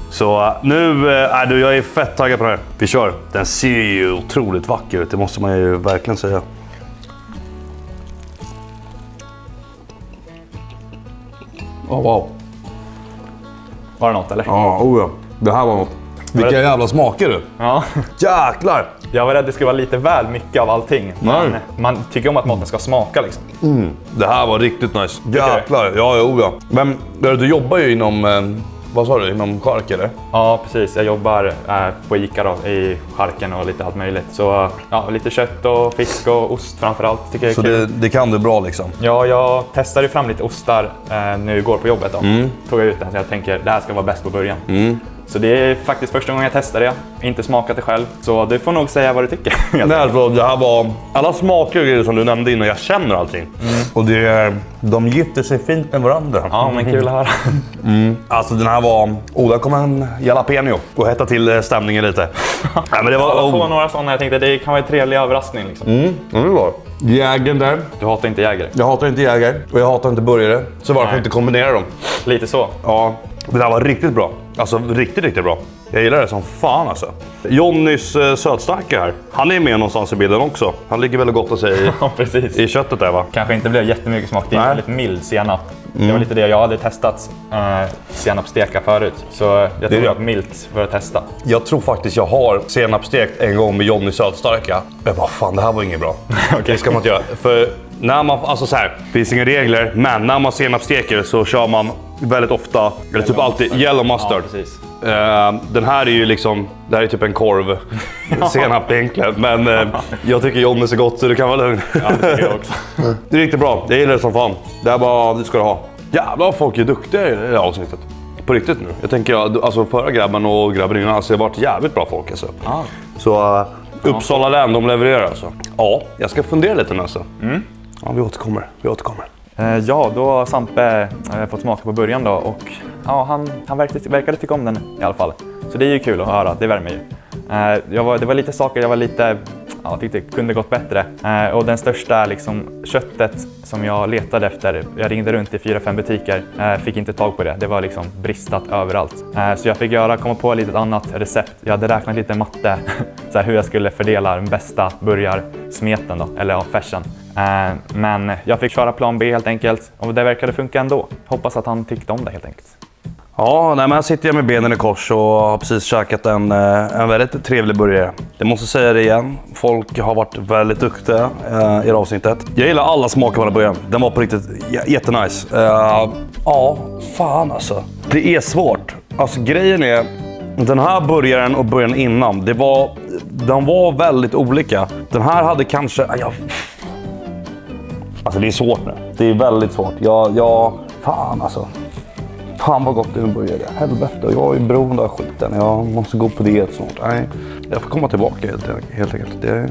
så nu är äh, du, jag är fett taggad på det här. Vi kör. Den ser ju otroligt vacker ut, det måste man ju verkligen säga. Oh, wow. Var det något eller? Ja, oh ja. Det här var något. Vilka jävla smaker du. Ja. Jäklar. Jag var rädd att det skulle vara lite väl mycket av allting. Men man tycker om att maten ska smaka liksom. Mm. Det här var riktigt nice. Jäklar, ja, jo, ja. Men du jobbar ju inom, eh, vad sa du, inom Chark eller? Ja, precis. Jag jobbar eh, på Ica då, i Charken och lite allt möjligt. Så ja, lite kött och fisk och ost framförallt tycker jag är Så kul. det, det kan du bra liksom? Ja, jag testade fram lite ostar eh, nu igår på jobbet då. Mm. Tog jag ut den så jag tänker det här ska vara bäst på början. Mm. Så det är faktiskt första gången jag testade det. Inte smakat det själv. Så du får nog säga vad du tycker. Nej, alltså, det här var alla smaker och grejer som du nämnde innan. Jag känner allting. Mm. Och det är, de gifter sig fint med varandra. Ja, men kul här. Mm. Alltså den här var... Oh, där kom en jalapeno och hetta till stämningen lite. Ja, men det var jag får några sådana. Jag tänkte det kan vara en trevlig överraskning liksom. Mm, det var jägern där. Du hatar inte jägare? Jag hatar inte jägare och jag hatar inte burgare. Så varför inte kombinera dem? Lite så. Ja, det där var riktigt bra. Alltså riktigt, riktigt bra. Jag gillar det som fan alltså. Jonnys eh, sötstarka här. Han är med någonstans i bilden också. Han ligger väl gott att säga i, ja, precis. i köttet där va? Kanske inte blev jättemycket smak. Det är väldigt mild senap. Mm. Det var lite det jag hade testat eh, senapsteka förut. Så jag tror jag har milt för att testa. Jag tror faktiskt jag har senapstekt en gång med Jonnys sötstarka. Jag bara, fan det här var inget bra. Okay. Det ska man inte göra. För när man, alltså så här, det finns inga regler. Men när man senapsteker så kör man väldigt ofta, eller typ alltid, yellow mustard. Ja, precis. Uh, den här är ju liksom, det här är typ en korv senap egentligen, men uh, jag tycker Jonnys är gott så du kan vara lugn. Ja, det tycker jag också. Det är riktigt bra, jag gillar det som fan. Det här bara, det ska du ha. Jävlar folk är duktiga i det här avsnittet. På riktigt nu. Jag tänker, alltså förra grabben och grabben innan, alltså, det har varit jävligt bra folk alltså. Ah. Så uh, Uppsala län, de levererar alltså. Ja, jag ska fundera lite nu alltså. Mm. Ja, vi återkommer, vi återkommer. Ja, då har Sampe eh, fått smaka på början då och ja, han, han verkade, verkade tycka om den i alla fall. Så det är ju kul att höra, det värmer ju. Eh, jag var, det var lite saker jag var lite, ja, jag tyckte kunde gått bättre. Eh, och den största liksom, köttet som jag letade efter, jag ringde runt i fyra, fem butiker, eh, fick inte tag på det. Det var liksom bristat överallt. Eh, så jag fick göra, komma på lite annat recept. Jag hade räknat lite matte, så här, hur jag skulle fördela den bästa burgarsmeten då, eller ja, färsen. Uh, men jag fick köra plan B helt enkelt och det verkade funka ändå. Hoppas att han tyckte om det helt enkelt. Ja, nej, men här sitter jag med benen i kors och har precis käkat en, en väldigt trevlig burgare. Jag måste säga det igen, folk har varit väldigt duktiga uh, i det avsnittet. Jag gillar alla smaker på den burgaren, den var på riktigt jättenice. Uh, ja, fan alltså. Det är svårt. Alltså grejen är, den här burgaren och burgaren innan, det var, de var väldigt olika. Den här hade kanske... Ja, alltså det är svårt nu. Det är väldigt svårt. Jag, jag, fan alltså. Fan vad gott det är en burgare. Helvete, jag är beroende av skiten. Jag måste gå på diet snart. Nej, jag får komma tillbaka helt, helt enkelt. Det...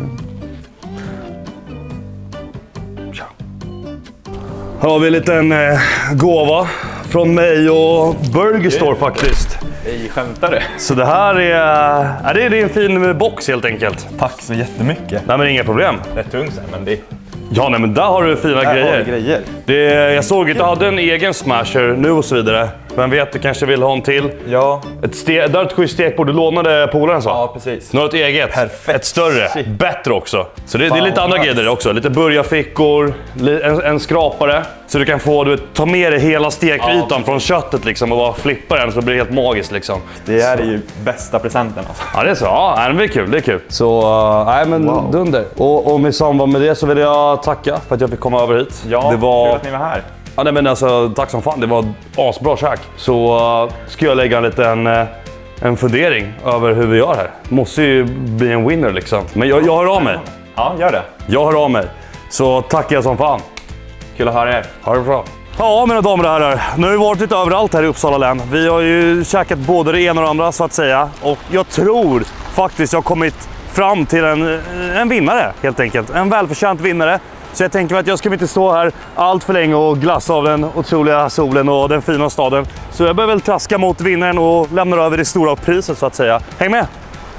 Tja. Här har vi en liten eh, gåva från mig och Burger Store faktiskt. Ej, skämtar du? Så det här är, ja, det är en fin box helt enkelt. Tack så jättemycket. Nej men inga problem. Det är tungt sen, men det... Ja, nej, men där har du fina där grejer. Har du grejer. Det, jag såg att du hade en egen smasher nu och så vidare. Men vet du kanske vill ha en till? Ja. Ett ste- där är ett schysst stekbord. Du lånade polaren så? Ja, precis. Nu har du ett eget. Perfekt. Ett större. Shit. Bättre också. Så det, det är lite andra nice. grejer också. Lite burgarfickor, en, en skrapare. Så du kan få, du vet, ta med dig hela stekytan ja, från köttet liksom, och bara flippa den så blir det helt magiskt liksom. Det är ju bästa presenten alltså. Ja, det är så. Ja, det blir kul. Det är kul. Så, uh, nej men wow. Dunder. Och, och med samband med det så vill jag tacka för att jag fick komma över hit. Ja, det var... kul att ni var här. Ja, nej, men alltså, tack som fan. Det var asbra käk. Så uh, ska jag lägga en liten uh, en fundering över hur vi gör här. Måste ju bli en winner liksom. Men jag, jag hör av mig. Ja, gör det. Jag hör av mig. Så tackar jag som fan. Kul att höra er. Ha det bra. Ja, mina damer och herrar. Nu har vi varit lite överallt här i Uppsala län. Vi har ju käkat både det ena och det andra så att säga. Och jag tror faktiskt jag har kommit fram till en, en vinnare helt enkelt. En välförtjänt vinnare. Så jag tänker att jag ska inte stå här allt för länge och glassa av den otroliga solen och den fina staden. Så jag börjar väl traska mot vinnaren och lämnar över det stora priset så att säga. Häng med!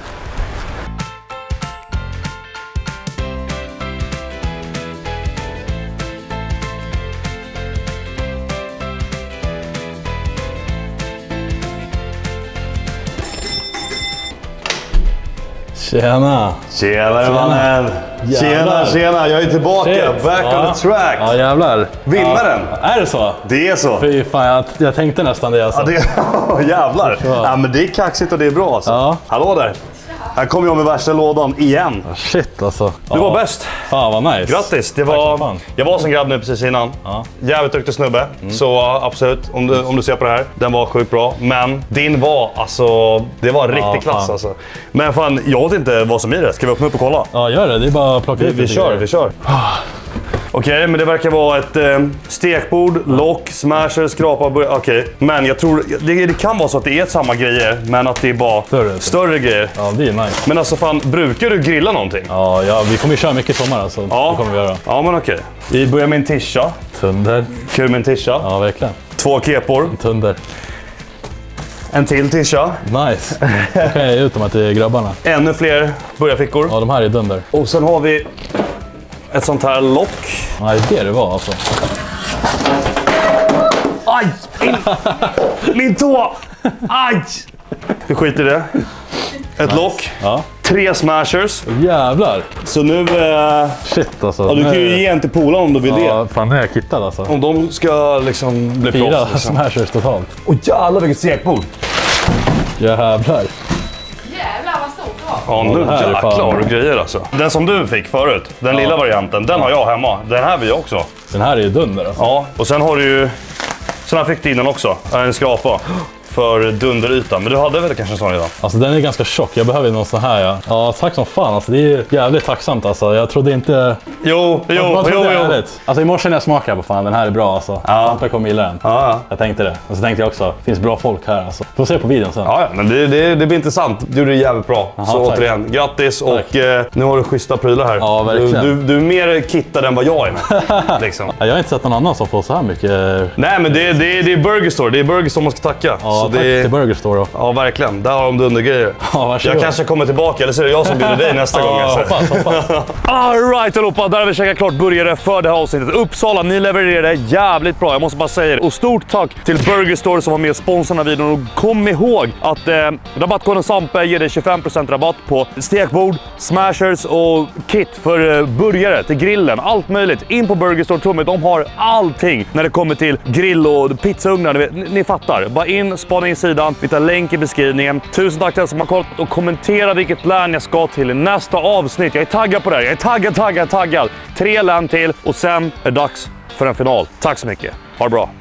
Tjena! Tjena mannen! Tjena, tjena! Jag är tillbaka! Shit. Back ja. on the track! Ja, jävlar! Vinnaren! Ja. Är det så? Det är så! Fy fan, jag, jag tänkte nästan det alltså. Ja, det, jävlar! Ja, men det är kaxigt och det är bra alltså. Ja. Hallå där! Här kommer jag med värsta lådan igen. Shit alltså. Du var bäst. Fan vad nice. Grattis. Det Tack var, så fan. jag var som grabb nu precis innan. Ja. Jävligt duktig snubbe. Mm. Så absolut, om du, om du ser på det här. Den var sjukt bra. Men din var alltså, det var en riktig Ja, klass fan. alltså. Men fan, jag vet inte vad som är det. Ska vi öppna upp och kolla? Ja, gör det. Det är bara att plocka Vi, ut vi lite kör, grejer. vi kör. Okej, okay, men det verkar vara ett eh, stekbord, lock, smasher, skrapa, burgare. Okej, okay. Men jag tror, det, det kan vara så att det är samma grejer, men att det är bara Större, större grejer. Ja, det är nice. Men alltså fan, brukar du grilla någonting? Ja, ja, vi kommer ju köra mycket i sommar alltså. Ja. Det kommer vi göra. Ja, men okej. Okay. Vi börjar med en tisha. Tunder. Kul med en tisha. Ja, verkligen. Två kepor. Tunder. En till tisha. Nice. Då kan jag ge ut dem här till grabbarna. Ännu fler burgarfickor. Ja, de här är dunder. Och sen har vi ett sånt här lock. Ja, det är det det var alltså. Aj! Min, min tå! Aj! Vi skiter i det. Ett lock. Ja. Tre smashers. Jävlar. Så nu... Eh, Shit alltså. ja, du kan ju ge en till polaren om du vill Ja, det. fan nu är jag kittad alltså. Om de ska liksom bli Fyra proffs. Liksom. smashers totalt. Åh jävlar vilket stekbord! Jävlar. Jävlar vad stort det var. Ja, nu det här är jäklar fan- och grejer alltså. Den som du fick förut, den lilla varianten, den har jag hemma. Den här vill jag också. Den här är ju dunder alltså. Ja, och sen har du ju... Sen här fick du in den också. En skrapa. För dunderytan. Men du hade väl kanske en sån redan? Alltså den är ganska tjock, jag behöver någon sån här ja. Ja, tack som fan alltså. Det är jävligt tacksamt alltså. Jag trodde inte... Jo, jo, Vad jo, trodde jag jo. ärligt? Alltså i morse när jag smakade på fan, den här är bra alltså. Ja. Sampe kommer gilla den. Ja, ja. Jag tänkte det. Och så tänkte jag också, det finns bra folk här alltså. Får se på videon sen. Ja, ja, men det, det, det blir intressant. Du gjorde det jävligt bra. Aha, så tack. återigen, grattis Tack. och eh, nu har du schyssta prylar här. Ja, verkligen. Du, du, du är mer kittad än vad jag är med. Liksom. Jag har inte sett någon annan som får så här mycket. Nej, men det, det, det är Burger Store. Det är Burger Store man ska tacka. Ja, så tack det, till Burger Store då. ja, verkligen. Där har de dundergrejer. Ja, varsågod. Jag kanske kommer tillbaka, eller så är det jag som bjuder dig nästa gång. Ja, Alltså. hoppas, hoppas. All right allihopa, där har vi käkat klart burgare för det här avsnittet. Uppsala, ni levererade jävligt bra, jag måste bara säga det. Och stort tack till Burger Store som var med och sponsrade videon. Och kom ihåg att eh, rabattkoden Sampe ger dig tjugofem procent rabatt på stekbord, smashers och kit för eh, burgare till grillen. Allt möjligt. In på Burger Store, tro mig, de har allting när det kommer till grill och pizzaugnar. Ni, vet, ni, ni fattar. Bara in, spana in sidan, hitta länk i beskrivningen. Tusen tack till er som har kollat och kommentera vilket län jag ska till i nästa avsnitt. Jag är taggad på det här. Jag är taggad, taggad, taggad. Tre län till och sen är det dags för en final. Tack så mycket. Ha det bra.